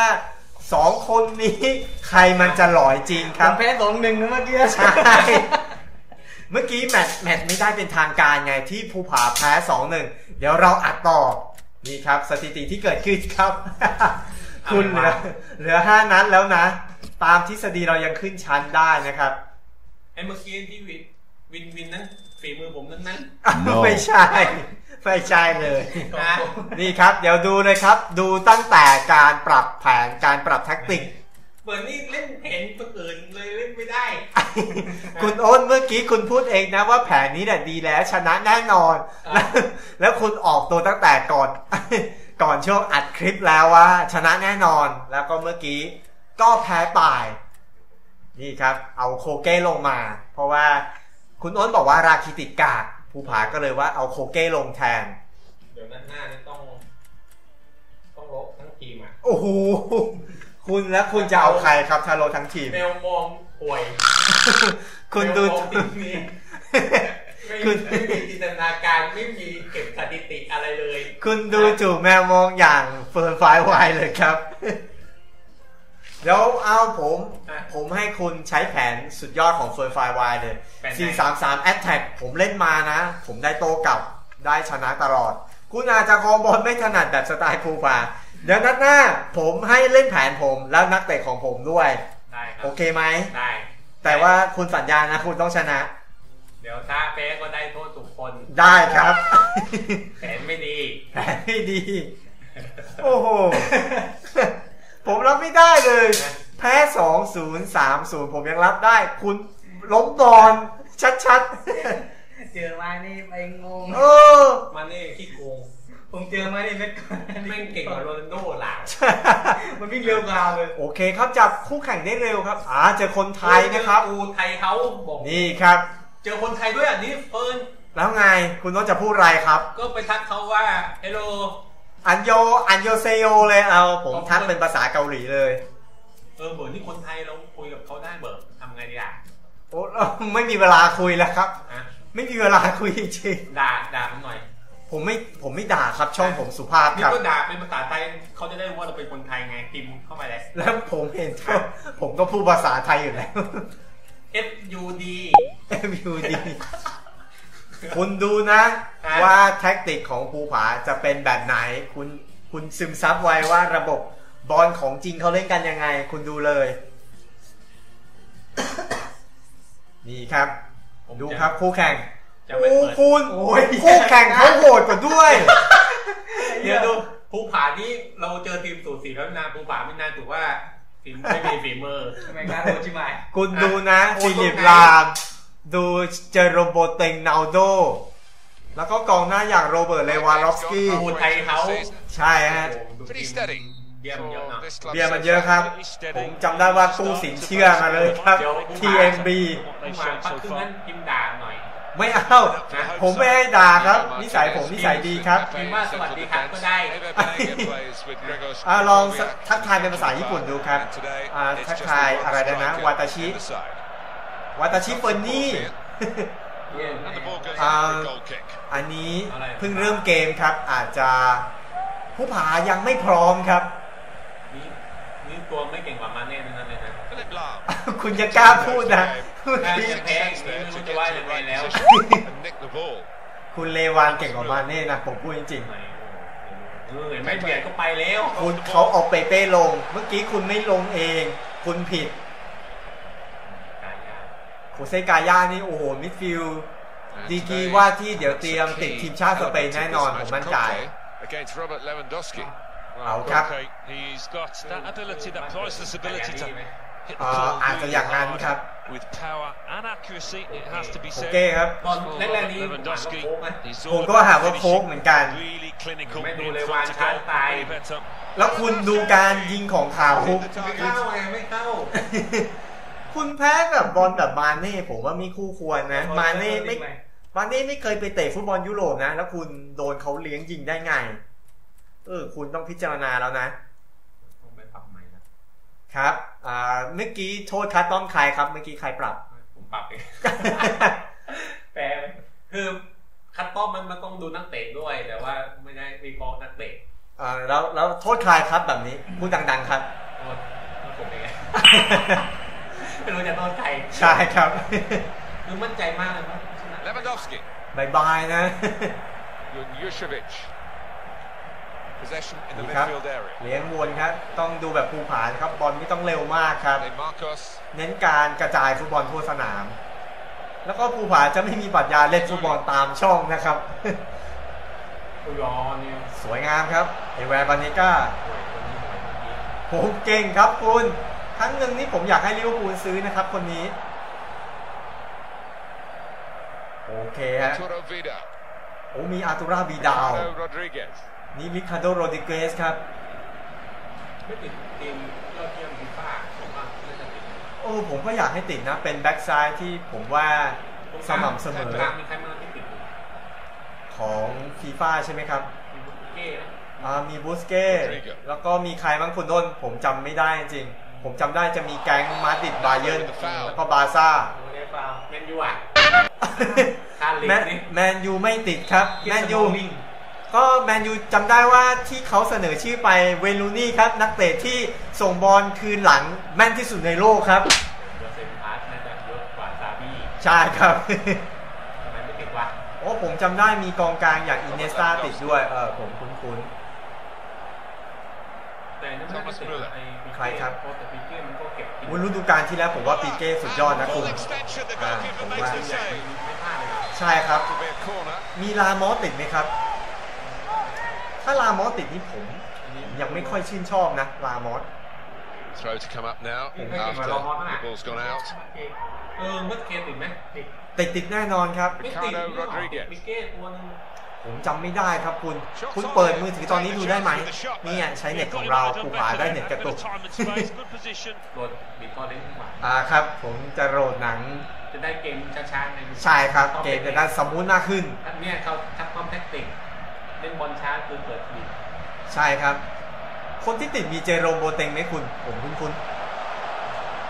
[SPEAKER 1] 2คนนี้ใครมันจะหล่อยจริงครับ
[SPEAKER 3] แพ้2-1นะเมื่อกี้
[SPEAKER 1] ใช่ เมื่อกี้แมตช์ไม่ได้เป็นทางการไงที่ภูผาแพ้ 2-1 เดี๋ยวเราอัดต่อนี่ครับสถิติที่เกิดขึ้นครับ คุณเหลือ5นัดแล้วนะ ตามทฤษฎีเรายังขึ้นชั้นได้นะครับ
[SPEAKER 2] ไอ้เมื่อกี้ที่วินนั้นฝีมือผมนั้น
[SPEAKER 1] ไม่ใช่ไม่ใช่เลย
[SPEAKER 2] นะ
[SPEAKER 1] นี่ครับเดี๋ยวดูเลยครับ ดูตั้งแต่การปรับแผนการปรับแท็กติก
[SPEAKER 2] เปิดนี่เล่นแผนตัวอื่นเลยเล่นไม่ได้
[SPEAKER 1] คุณโอ้นเมื่อกี้คุณพูดเองนะว่าแผนนี้เนี่ยดีแล้วชนะแน่นอน แล้วคุณออกตัวตั้งแต่ก่อนช่วงอัดคลิปแล้วว่าชนะแน่นอนแล้วก็เมื่อกี้ก็แพ้ป่ายนี่ครับเอาโคเก้ลงมาเพราะว่าคุณโอ้นบอกว่าราคิติกากภูผาก็เลยว่าเอาโคเก้ลงแทน
[SPEAKER 2] เดี๋ยวหน้านี่ต้องลบทั้งทีมอ่ะ
[SPEAKER 1] โอ้โหคุณแล้วคุณจะเอาใครครับทาโร่ทั้งทีม
[SPEAKER 2] แมวมองห่วย
[SPEAKER 1] คุณดู
[SPEAKER 2] แมวมองทีมนี้ไม่มีจินตนาการไม่มีเก็บสถิติอะไรเลย
[SPEAKER 1] คุณดูจู่แมวมองอย่างเฟิร์นไฟวายเลยครับ เดี๋ยวเอาผมให้คุณใช้แผนสุดยอดของเฟิร์นไฟวายเลย 4-3-3 Attack ผมเล่นมานะ ผมได้โต้กลับได้ชนะตลอด คุณอาจจะครองบอลไม่ถนัดแบบสไตล์ภูผาเดี๋ยวนัดหน้าผมให้เล่นแผนผมแล้วนักเตะของผมด้วย
[SPEAKER 2] ได้ครับ
[SPEAKER 1] โอเคไหม
[SPEAKER 2] ได้
[SPEAKER 1] แต่ว่าคุณสัญญานะคุณต้องชนะ
[SPEAKER 2] เดี๋ยวถ้าแพ้ก็ได้โทษทุกคน
[SPEAKER 1] ได้ครับ
[SPEAKER 2] แผนไม่ดี
[SPEAKER 1] แผนไม่ดี โอ้โห ผมรับไม่ได้เลย แพ้ 2-0 3-0 ผมยังรับได้ คุณล้มบอลชัด
[SPEAKER 3] เจอมานี่ไปงง
[SPEAKER 1] ๆ เออ
[SPEAKER 2] มันนี่ขี้โกง
[SPEAKER 3] ผมเจอมานี่เม็ด
[SPEAKER 2] แม่งเก่งกว่าโรนัลโดหลาง
[SPEAKER 3] มันวิ่งเร็วกว่าเลย
[SPEAKER 1] โอเคครับจับคู่แข่งได้เร็วครับเจอคนไทยนะครับ
[SPEAKER 2] กูไทยเขาบอก
[SPEAKER 1] นี่ครับ
[SPEAKER 2] เจอคนไทยด้วยอ่ะนี่เฟิร์น
[SPEAKER 1] แล้วไงคุณต้องจะพูดอะไรครับ
[SPEAKER 2] ก็ไปทักเขาว่าเฮลโล
[SPEAKER 1] อันโยเซโยเลยเอาผมทักเป็นภาษาเกาหลีเลย
[SPEAKER 2] เบิร์ดนี่คนไทยเราคุยกับเขาได้เบิร์ดทำไงดีอ่ะ
[SPEAKER 1] โอ้ไม่มีเวลาคุยแล้วครับ
[SPEAKER 2] ฮะ
[SPEAKER 1] ไม่มีเวลาคุยจริง
[SPEAKER 2] ด่ามันหน่อย
[SPEAKER 1] ผผมไม่ด่าครับช่องผมสุภาพ
[SPEAKER 2] นี่
[SPEAKER 1] ครับ
[SPEAKER 2] ก็ด่าเป็นภาษาไทยเขาจะได้รู้ว่าเราเป็นคนไทยไงพิมพ์เข้าไปเลย
[SPEAKER 1] แล้วผมเห็นก็ผมก็พูดภาษาไทยอยู่แล้ว
[SPEAKER 2] FUD
[SPEAKER 1] FUD คุณดูนะว่าแท็กติกของภูผาจะเป็นแบบไหนคุณซึมซับไว้ว่าระบบบอลของจริงเขาเล่นกันยังไง คุณดูเลย นี่ครับดูครับคู่แข่ง
[SPEAKER 2] จะไม่
[SPEAKER 1] โอ้
[SPEAKER 2] เปิด
[SPEAKER 1] คุณคู่แข่งเขาโหดกว่าด้วย
[SPEAKER 2] เดี๋ยวดูภูผานี่เราเจอทีมสูสีแล้วนาภูผาไม่น่าถือว่าทีมไม่มีฝีมือ
[SPEAKER 3] ทำไมครับโอชิมาย
[SPEAKER 1] คุณดูนะ
[SPEAKER 2] โอ้
[SPEAKER 1] ฟิลิป
[SPEAKER 2] ตรงไหน
[SPEAKER 1] ลามดูเจอโรโบเต็งนาโดแล้วก็กองหน้าอย่างโรเบิร์ตเลวานดอฟสกี้
[SPEAKER 2] โอ้ไทยเขา
[SPEAKER 1] ใช่ฮะ
[SPEAKER 4] Pretty steady
[SPEAKER 2] เยี่ยมเยอะนะ
[SPEAKER 4] for this club
[SPEAKER 1] เบียร์
[SPEAKER 4] so
[SPEAKER 1] มันเยอะ
[SPEAKER 4] far.
[SPEAKER 1] ครับ ผมจำได้ว่าตู้สินเชื่อมาเลยครับ TMB
[SPEAKER 2] ภูผาพักครึ่งนั้นพิมพ์ด่าหน่อย
[SPEAKER 1] ไม่เอาผมไม่ให้ด่าครับ นิสัยผมนิสัยดีครับ
[SPEAKER 2] พิมพ์ว่าสวัสดีครับก็ได้
[SPEAKER 1] ลองทักทายเป็นภาษาญี่ปุ่นดูครับทักทายอะไรนะวาตาชิเฟิร์นนี่ อันนี้เพิ่งเริ่มเกมครับอาจจะผู้ผายังไม่พร้อมครับ
[SPEAKER 2] นี่ตัวไม่เก่งกว่ามาเน่นั่นเลยนะ
[SPEAKER 1] คุณจะกล้าพูดนะพูด
[SPEAKER 2] แพ้
[SPEAKER 1] ดี
[SPEAKER 2] แพ้ไม่รู้จะว่ายังไงแล้ว
[SPEAKER 1] คุณเลวานเก่งกว่ามาเน่นะผมพูดจริง
[SPEAKER 2] ไม่เบียดก็ไปแล้ว
[SPEAKER 1] ๆคุณเขาเอาเปเป้ลง เมื่อกี้คุณไม่ลงเอง คุณผิดโคเซกาย่านี่โอ้โหมิดฟิลด์ดีกีว่าที่เดี๋ยวเตรียมติดทีมชาติสเปนแน่นอนผมมั่นใจ เอาครับ
[SPEAKER 5] He's got that ability, that priceless ability to hit the
[SPEAKER 1] อาจจะอย่างนั้นครับ
[SPEAKER 5] with power and accuracy. It has to be
[SPEAKER 1] โอ
[SPEAKER 5] said.
[SPEAKER 1] เคครับ
[SPEAKER 2] ตอนแรกๆนี้
[SPEAKER 5] Lewandowski,
[SPEAKER 1] ผมก็หาว่าโค้กเหมือนกัน
[SPEAKER 5] really clinical
[SPEAKER 2] ไม่ดู
[SPEAKER 5] in
[SPEAKER 2] เลย
[SPEAKER 5] front
[SPEAKER 2] วาน
[SPEAKER 5] to
[SPEAKER 2] ช้า
[SPEAKER 5] goal.
[SPEAKER 2] ตาย
[SPEAKER 5] Way better.
[SPEAKER 1] แล้วคุณดูการยิงของข่าวคุก
[SPEAKER 2] ไม่เข้าไงไม่เข้า
[SPEAKER 1] คุณแพ้กับบอลแบบมาเน่ผมว่าไม่คู่ควรนะมาเน่ไม่เคยไปเตะฟุตบอลยุโรปนะแล้วคุณโดนเขาเลี้ยงยิงได้ไงคุณต้องพิจารณาแล้วนะ
[SPEAKER 2] ต้องไปปรับใหม่นะ
[SPEAKER 1] ครับเมื่อกี้โทษคัดต้องใครครับเมื่อกี้ใครปรับ
[SPEAKER 2] ผมปรับเองแปลคือคัดต้อมมันต้องดูนักเตะด้วยแต่ว่าไม่ได้วิเคราะห์นักเตะ
[SPEAKER 1] แล้วโทษใครครับแบบนี้พูดดังๆครับ
[SPEAKER 2] โทษผมเองไม่รู้จะโทษใคร
[SPEAKER 1] ใช่ครับ
[SPEAKER 2] คือมั่นใจมากเลยว่า
[SPEAKER 4] Lewandowski
[SPEAKER 1] บายนะ
[SPEAKER 4] Jušević possession in the
[SPEAKER 1] นี่ครับ
[SPEAKER 4] midfield area
[SPEAKER 1] เลี้ยงวนครับต้องดูแบบภูผาครับบอลไม่ต้องเร็วมากครับ
[SPEAKER 4] De Marcos
[SPEAKER 1] เน้นการกระจายฟุตบอลทั่วสนาม แล้วก็ภูผาจะไม่มีปรัชญาเล่นฟุตบอลตามช่องนะครับ
[SPEAKER 2] อุยอนเนี่ย
[SPEAKER 1] สวยงามครับเอแวร์บาเนก้าผมเก่งครับคุณครั้งหนึ่งนี่ผมอยากให้ลิเวอร์พูลซื้อนะครับคนนี้โอเคฮะ
[SPEAKER 4] Arturo Vidal
[SPEAKER 1] โอ้มีอาร์ตูราบีดาว
[SPEAKER 4] Ricardo Rodriguez
[SPEAKER 1] นี่ริคาร์โดโรดิเกสครับ
[SPEAKER 2] ไม่ติดทีมยอดเยี่ยมฟีฟ่าผมว่าน่าจะติด
[SPEAKER 1] ผมก็อยากให้ติดนะเป็นแบ็กซ้ายที่ผมว่าสม่ำเสมอ
[SPEAKER 2] กลางมีใครมาที่ติด
[SPEAKER 1] ของฟีฟ่าใช่ไหมครับ
[SPEAKER 2] มีบุกเก้นะ
[SPEAKER 1] มีบูสเก้แล้วก็มีใครบ้างคุณต้นผมจำไม่ได้จริงผมจำได้จะมีแก๊งมาดริดบาเยิร์นแล้วก็บาร์ซ่า
[SPEAKER 2] ดูได้เปล่าแมนยูอ่ะคาลิ
[SPEAKER 1] แมนยูไม่ติดครับแมนยูก็แมนยูจำได้ว่าที่เขาเสนอชื่อไปเวลูนี่ครับนักเตะที่ส่งบอลคืนหลังแม่นที่สุดในโลกครับ
[SPEAKER 2] เปอร์เซ็นต์พาสน่าจะเยอะกว่าซาบี้
[SPEAKER 1] ใช่ครับ
[SPEAKER 2] ทำไมไม่ติดวะ
[SPEAKER 1] โอ้ผมจำได้มีกองกลางอย่างอินเนสตาติดด้วยผมคุ้น
[SPEAKER 2] แต่นั่นไม่ติดไอ้
[SPEAKER 1] ใครครับ
[SPEAKER 2] แต่ปีเก้มันก็เก็บ
[SPEAKER 1] ๆฤดูกาลที่แล้วผมว่าปีเก้สุดยอดนะคุณ
[SPEAKER 4] Full extension, the goalkeeper makes the save.
[SPEAKER 2] ไม่พลาดเลยนะ
[SPEAKER 1] ใช่ครับ
[SPEAKER 4] To be a corner.
[SPEAKER 1] มีลามอสติดไหมครับ ถ้าลามอสติดนี่ผมยังไม่ค่อยชื่นชอบนะลามอส
[SPEAKER 4] Throw to come up now
[SPEAKER 2] พี่เคยเก็บมา
[SPEAKER 4] after
[SPEAKER 2] ลองมอส
[SPEAKER 4] the ball's gone out.
[SPEAKER 2] เมื่อเคติดไหมติด
[SPEAKER 1] แน่นอนครับ
[SPEAKER 2] ไม่ติดปีเก้ตัวนึง
[SPEAKER 1] ผมจำไม่ได้ครับคุณเปิดมือถือตอนนี้ดูได้ไหมนี่ไงใช้เน็ตของเราภูผาได้เน็ตกระตุก
[SPEAKER 2] โดนบีบคอเล่นขึ้นมา
[SPEAKER 1] ครับผมจะโหลดหนัง
[SPEAKER 2] จะได้เกมช้าๆใน
[SPEAKER 1] ใช่ครับเกมจะได้สมูทมากขึ้น
[SPEAKER 2] เนี่ยเขาทักความแท็กติกเล่นบอลช้าคือเปิดบีบ
[SPEAKER 1] ใช่ครับ คนที่ติดมีเจโรมโบเต็งไหมคุณผมคุ้น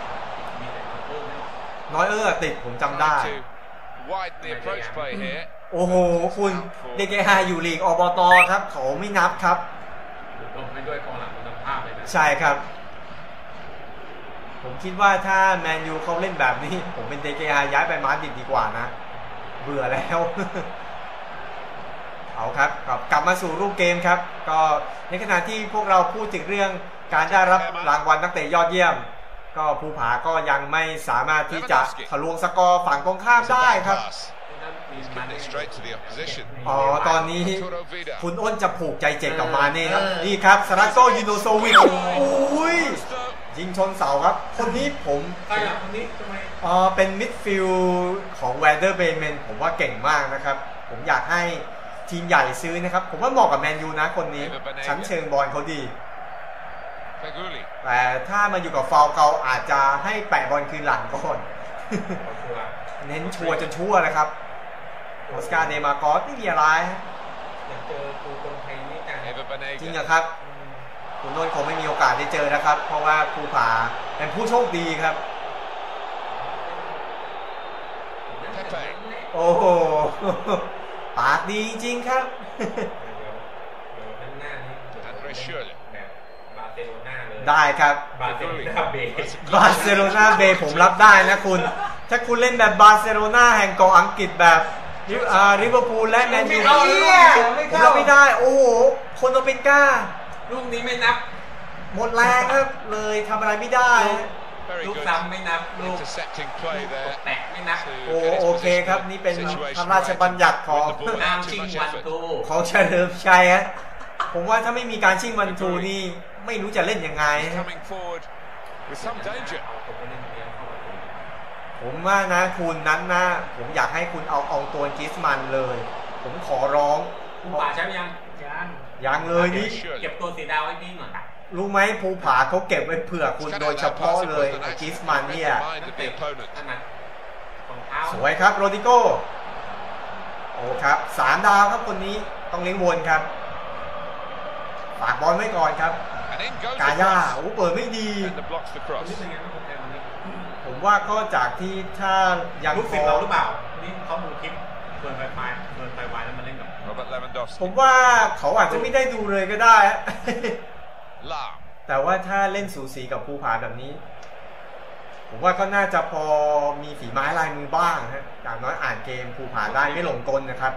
[SPEAKER 2] มีแต่เพิ่ม
[SPEAKER 1] น้อยติดผมจำได้
[SPEAKER 4] Trying to widen the approach play here.
[SPEAKER 1] โอ้โหคุณเดเกฮาอยู่ลีกอบตครับเขาไม่นับครับ
[SPEAKER 3] ลงไปด้วยกองหลังคุณภาพเลยนะ
[SPEAKER 1] ใช่ครับผมคิดว่าถ้าแมนยูเขาเล่นแบบนี้ผมเป็นเดเกฮาย้ายไปมาดริดดีกว่านะเบื่อแล้ว เอาครับกลับมาสู่รูปเกมครับก็ในขณะที่พวกเราพูดถึงเรื่องการได้รับรางวัลนักเตะยอดเยี่ยมก็ภูผาก็ยังไม่สามารถที่จะทะลวงสกอร์ฝั่งตรงข้ามได้ครับ อ๋อตอนนี้คุณอ้นจะผูกใจเจ็บกับมาเน่ครับนี่ครับซาราโซยูโนโซวิชโอ้ยยิงชนเสาครับคนนี้ผม
[SPEAKER 3] ใครอ่ะคนนี้ทำไม
[SPEAKER 1] เป็นมิดฟิลด์ของแวเดอร์เบรเมนผมว่าเก่งมากนะครับผมอยากให้ทีมใหญ่ซื้อนะครับผมว่าเหมาะกับแมนยูนะคนนี้ชั้นเชิงบอลเขาดีแต่ถ้ามาอยู่กับฟาวเกาอาจจะให้แปะบอลคืนหลังก่อน เน้นชัวร์จนชั่วนะครับออสการ์เดมากอสไม่มีอะไร
[SPEAKER 3] อยากเจอครูคนไทยนี่จัง
[SPEAKER 1] จริงเหรอครับคุณนนท์คงไม่มีโอกาสได้เจอนะครับเพราะว่าภูผาเป็นผู้โชคดีครับโอ้โหปากดีจริงๆครับได้ครับบาร์เซโลนาเบย์ผมรับได้นะคุณถ้าคุณเล่นแบบบาร์เซโลนาแห่งเกาะอังกฤษแบบลิเวอร์พูลและแมนยูผมรับไม่ได้โอ้โหคนโอเปนก้า
[SPEAKER 3] ลูกนี้ไม่นับ
[SPEAKER 1] หมดแรงครับเลยทำอะไรไม่ได้
[SPEAKER 3] ลูกซ้ำไม่นับลูกแตะไม่นับ
[SPEAKER 1] โอเคครับนี่เป็นพระราชบัญญัติของ
[SPEAKER 3] น้ำชิงวันทู
[SPEAKER 1] ของเฉลิมชัยฮะผมว่าถ้าไม่มีการชิงวันทูนี่ไม่รู้จะเล่นยังไงผมว่านะคุณนั้นนะผมอยากให้คุณเอาตัวกิสมันเลยผมขอร้อง
[SPEAKER 3] คุณป่าใช่ไหม
[SPEAKER 1] ยังเลยนี่
[SPEAKER 3] เก็บตัวสีดาวไว้นี่หน่อย
[SPEAKER 1] รู้ไหมภูผาเขาเก็บไว้เผื่อคุณโดยเฉพาะเลยกิสมันเนี่ยสวยครับโรดิโก้โอ้ครับ3 ดาวครับคนนี้ต้องเลี้ยงวนครับฝากบอลไว้ก่อนครับกาย่าโอ้เปิดไม่ดีผมว่าก็จากที่ถ้ายัง
[SPEAKER 3] รู้สึกเราหรือเปล่านี่เขาดูคลิปเปิดไฟวายแล้วมาเล่นกับ
[SPEAKER 1] ผมว่าเขาอาจจะไม่ได้ดูเลยก็ได้แต่ว่าถ้าเล่นสูสีกับภูผาแบบนี้ผมว่าก็น่าจะพอมีฝีไม้ลายมือบ้างฮะอย่างน้อยอ่านเกมภูผาได้ไม่หลงกลนะครับ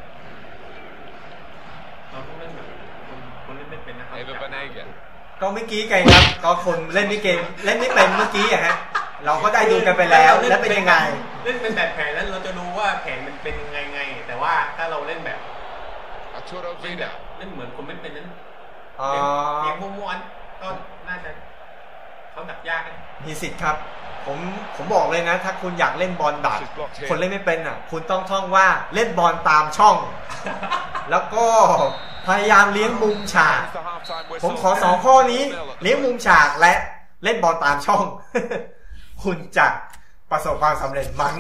[SPEAKER 3] เราต้องเล่นแบบคนเล่นไม่เป็นนะครับ
[SPEAKER 1] ก็เมื่อกี้ไงครับก็คนเล่นไม่เกมเล่นไม่เป็นเมื่อกี้อะฮะเราก็ได้ดูกันไปแล้วแล้วเป็นยังไง
[SPEAKER 3] เล่นเป็นแบบแผนแล้วเราจะรู้ว่าแผนมันเป็นยังไงแต่ว่าถ้าเราเล่นแบบเล่นเหมือนคนไม่เป็นนั้นเกมม้วนๆก็น่าจะเขาดักยาก
[SPEAKER 1] มีสิทธิ์ครับผมบอกเลยนะถ้าคุณอยากเล่นบอลดักคนเล่นไม่เป็นอ่ะคุณต้องท่องว่าเล่นบอลตามช่องแล้วก็พยายามเลี้ยงมุมฉากผมขอ2 ข้อนี้เลี้ยงมุมฉากและเล่นบอลตามช่อง คุณจะประสบความสำเร็จมั้ง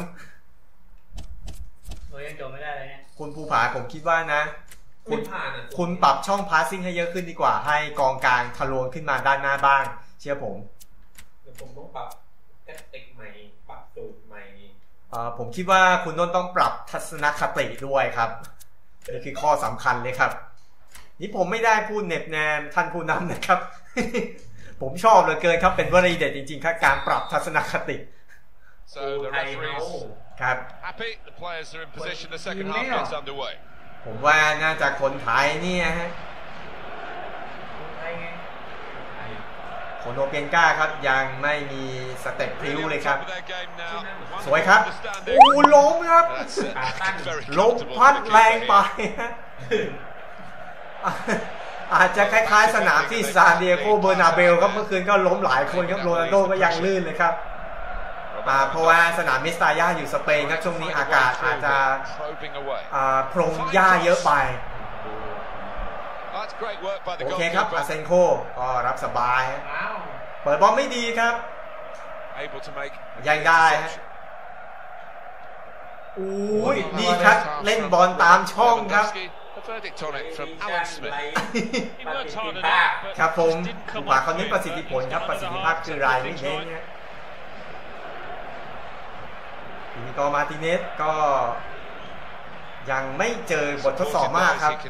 [SPEAKER 3] ยังจบไม่ได้เลยเนี่ย
[SPEAKER 1] คุณภูผาผมคิดว่านะคุณปรับช่องพาสซิ่งให้เยอะขึ้นดีกว่าให้กองกลางทะลวงขึ้นมาด้านหน้าบ้างเชื่อผม
[SPEAKER 3] ต้องปรับแทคติกใหม่ปรับสูตรใหม่
[SPEAKER 1] ผมคิดว่าคุณนนท์ต้องปรับทัศนคติด้วยครับนี่คือข้อสำคัญเลยครับนี่ผมไม่ได้พูดเน็บแนมท่านผู้นำนะครับ ผมชอบเหลือเกินครับเป็นวลีเด็ดจริงๆครับการปรับทัศนคติครับผมว่าน่าจะคนไทยเนี่ยฮะโคโนเปียนก้าครับยังไม่มีสเต็ปพริ้วเลยครับสวยครับโอ้ล้มครับล้มพัดแรงไปอาจจะคล้ายๆสนามที่ซานดิเอโกเบอร์นาเบลครับเมื่อคืนก็ล้มหลายคนครับโรนัลโดก็ยังลื่นเลยครับเพราะว่าสนามมิสตาย่าอยู่สเปนครับช่วงนี้อากาศอาจจะพรมหญ้าเยอะไปโอเคครับอาเซนโคก็รับสบายเปิดบอลไม่ดีครับยังได้ฮะอุ้ยนี่ครับเล่นบอลตามช่องครับครับผมผู้ผ่าเขาเน้นประสิทธิผลครับประสิทธิภาพคือรายไม่เน้นเนี่ยทีนี้ก็มาร์ติเนสก็ยังไม่เจอบททดสอบมากครับ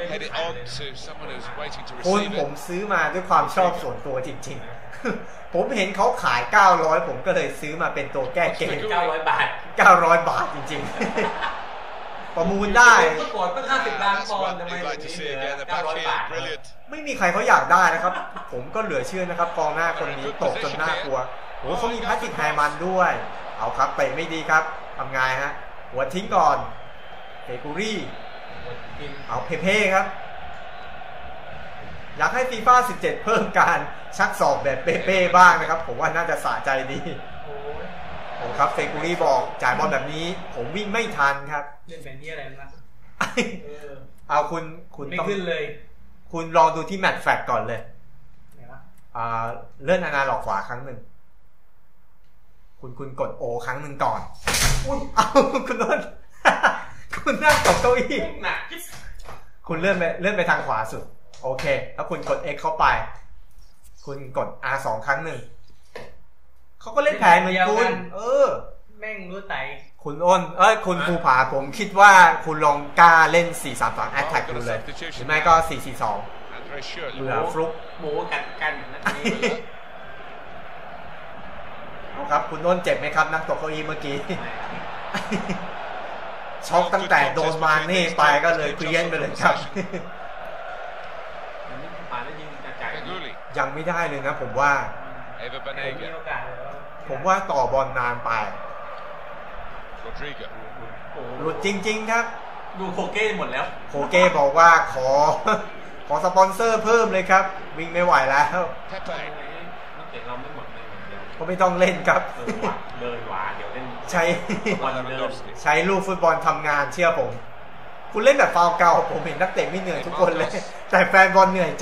[SPEAKER 1] คุณผมซื้อมาด้วยความชอบส่วนตัวจริงๆผมเห็นเขาขาย900ผมก็เลยซื้อมาเป็นตัวแก้เกม
[SPEAKER 2] 900 บาท
[SPEAKER 1] 900 บาทจริงๆประมูลได้
[SPEAKER 2] ก็กดตั้ง50 ล้านปอนด์ทำไมถึงเหลือ900 บาท
[SPEAKER 1] ไม่มีใครเขาอยากได้นะครับผมก็เหลือเชื่อนะครับกองหน้าคนนี้ตกจนน่ากลัวโหเขามีพลาสติกไฮมันด้วยเอาครับเตะไม่ดีครับทำไงฮะหัวทิ้งก่อนเฟกูรี่เอาเพ่ครับอยากให้ฟีฟ่า17เพิ่มการชักศอกแบบเป๊ะๆบ้างนะครับผมว่าน่าจะสะใจดีโอ้ครับเฟกูรี่บอกจ่ายบอลแบบนี้ผมวิ่งไม่ทันครับ
[SPEAKER 2] เล่นแบบนี้อะไรนะ
[SPEAKER 1] เอาคุณ
[SPEAKER 2] ไม่ขึ้นเลย
[SPEAKER 1] คุณลองดูที่แมตช์แฟกก่อนเลยเลื่อนอนาล็อกขวาครั้งหนึ่งคุณกดโอครั้งหนึ่งก่อนเอาคุณโดนคุณนั่งตกเก้าอี้คุณเลื่อนไปทางขวาสุดโอเคแล้วคุณกด X เข้าไปคุณกด R2 ครั้งหนึ่งเขาก็เล่นแผนเหมือนคุณ
[SPEAKER 2] แม่งรู้ไต
[SPEAKER 1] คุณอ้นคุณภูผาผมคิดว่าคุณลองกล้าเล่น 4-3-3 Attack ดูเลยหรือไม่ก็ 4-4-2 เบื่อฟลุก
[SPEAKER 2] หมูกัดกันนั่นเอง
[SPEAKER 1] ครับคุณอ้นเจ็บไหมครับนั่งตกเก้าอี้เมื่อกี้ช็อกตั้งแต่โดนมาเน่ไปก็เลยเพี้ยนไปเลยครับยังไม่ได้เลยนะผมว่าต่อบอลนานไปหลุดจริงๆครับ
[SPEAKER 2] ดูโคเก้หมดแล้ว
[SPEAKER 1] โคเก้บอกว่าขอสปอนเซอร์เพิ่มเลยครับวิ่งไม่ไหวแล้วก็ไม่ต้องเล่นครับ
[SPEAKER 2] เลยหวาเดี๋ยวเล่น
[SPEAKER 1] ใช้ลูกฟุตบอลทำงานเชื่อผมคุณเล่นแบบฟาวเก่าผมเห็นนักเตะไม่เหนื่อยทุกคนเลยแต่แฟนบอลเหนื่อยใจ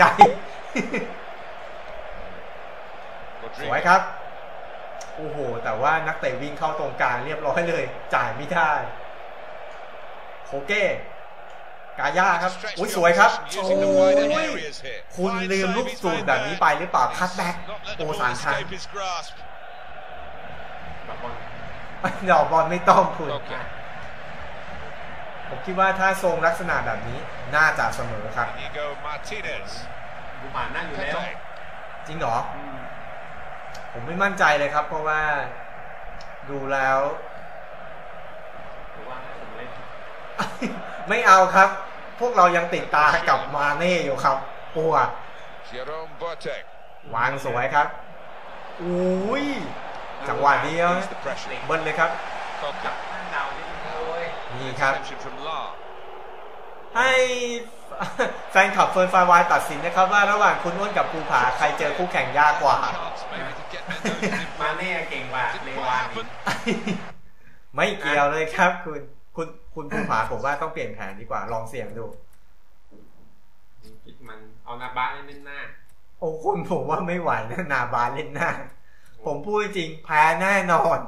[SPEAKER 1] สวยครับโอ้โหแต่ว่านักเตะวิ่งเข้าตรงกลางเรียบร้อยเลยจ่ายไม่ได้โคเก้กาย่าครับอุ้ยสวยครับโอ้ยคุณลืมลูกสูตรแบบนี้ไปหรือเปล่าคัตแบ็กโอสารชันดอกบอลไม่ต้องคุณผมคิดว่าถ้าทรงลักษณะแบบนี้น่าจะเสมอครับ
[SPEAKER 2] ดูผ่านนั่งอยู่แล้ว
[SPEAKER 1] จริงเหรอผมไม่มั่นใจเลยครับเพราะว่าดูแล้วไม่เอาครับพวกเรายังติดตากับมาเน่อยู่ครับกลัววางสวยครับอุ้ยจังหวะเดียวเบิ้ลเลยครับนี่ครับให้แฟนคลับเฟิร์นไฟวายตัดสินนะครับว่าระหว่างคุณอ้วนกับภูผาใครเจอคู่แข่งยากกว่า
[SPEAKER 2] มาเน่เก่งกว่าเลวาน
[SPEAKER 1] ไม่เกี่ยวเลยครับคุณภูผาผมว่าต้องเปลี่ยนแผนดีกว่าลองเสี่ยงดู
[SPEAKER 2] มันเอานาบาเล่นหน้า
[SPEAKER 1] โอ้คุณผมว่าไม่ไหวนะนาบาเล่นหน้าผมพูดจริงแพ้แน่นอน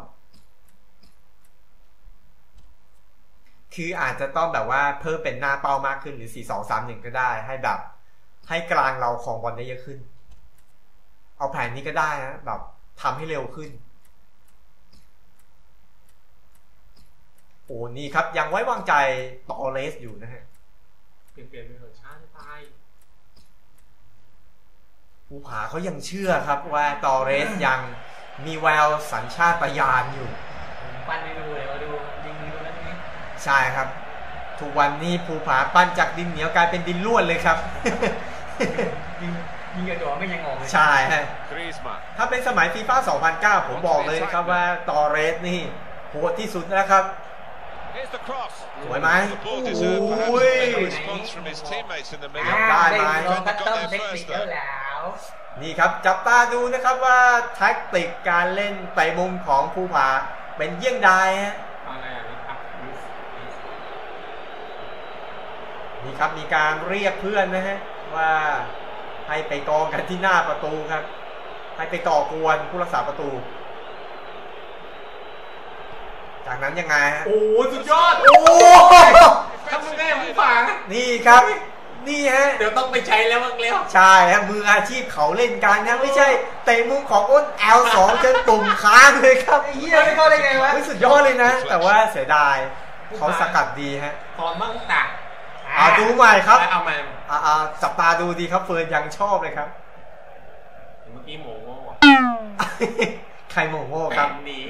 [SPEAKER 1] คืออาจจะต้องแบบว่าเพิ่มเป็นหน้าเป้ามากขึ้นหรือ 4-2-3-1 ก็ได้ให้แบบให้กลางเราของบอลได้เยอะขึ้นเอาแผนนี้ก็ได้นะแบบทำให้เร็วขึ้นโอ้นี่ครับยังไว้วางใจตอเลสอยู่นะฮะ
[SPEAKER 2] เปลี่ยนไปเถอะช้าจะตาย
[SPEAKER 1] ภูผาเขายังเชื่อครับว่าตอเรสยังมีแววสัญชาตญาณอยู่
[SPEAKER 2] ปั้นให้ดูเลยว่าดูยิงดูแล้วนี่
[SPEAKER 1] ใช่ครับทุกวันนี้ภูผาปั้นจากดินเหนียวกลายเป็นดินล้วนเลยครับ
[SPEAKER 2] ยิงกระโดดไม่ยังออกเลย
[SPEAKER 1] ใช่ฮะถ้าเป็นสมัยฟีฟ่า2009ผมบอกเลยครับว่าตอเรสนี่โหดที่สุดนะครับสวยไหมโอ้ยได้ไหมนี่ครับจับตาดูนะครับว่าแท็กติกการเล่นเตะมุมของภูผาเป็นเยี่ยงใดฮะนี่ครับมีการเรียกเพื่อนนะฮะว่าให้ไปกองกันที่หน้าประตูครับให้ไปก่อกวนผู้รักษาประตูจากนั้นยังไงฮะ
[SPEAKER 2] โอ้สุดยอดโอ้ทำยังไงผู้ฝาง
[SPEAKER 1] นี่ครับนี่ฮะ
[SPEAKER 2] เดี๋ยวต้องไปใช้แล้วบ้างแล้ว
[SPEAKER 1] ใช่ฮะมืออาชีพเขาเล่นกันนะไม่ใช่เตะมุมของอ้น L2 จนตุ่มค้างเลยครับ
[SPEAKER 2] เฮียไม่เข้าได้ไงวะ
[SPEAKER 1] สุดยอดเลยนะแต่ว่าเสียดายเขาสกัดดีฮะ
[SPEAKER 2] ตอนมั่งต่าง
[SPEAKER 1] ดูใหม่ครับ
[SPEAKER 2] เอาใหม่
[SPEAKER 1] จับตาดูดีครับเฟิร์นยังชอบเลยครับ
[SPEAKER 2] เมื่อกี้โมโง่
[SPEAKER 1] ใครโมโง่ครับ
[SPEAKER 2] ดี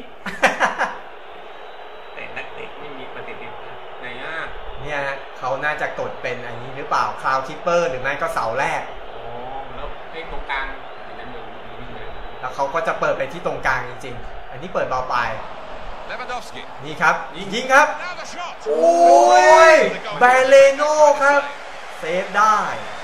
[SPEAKER 2] แต่นักเตะไม่มีประสิทธิภาพไหน
[SPEAKER 1] เนี่ยเขาน่าจะกดเป็นอันนี้หรือเปล่าคลาวคิปเปอร์หรือไม่ก็เสาแรก
[SPEAKER 2] แล้วไอ้ตรงกลาง
[SPEAKER 1] แล้วเขาก็จะเปิดไปที่ตรงกลางจริงๆอันนี้เปิดเบาไปนี่ครับยิงครับโอ้ยเบเลโน่ครับเซฟได้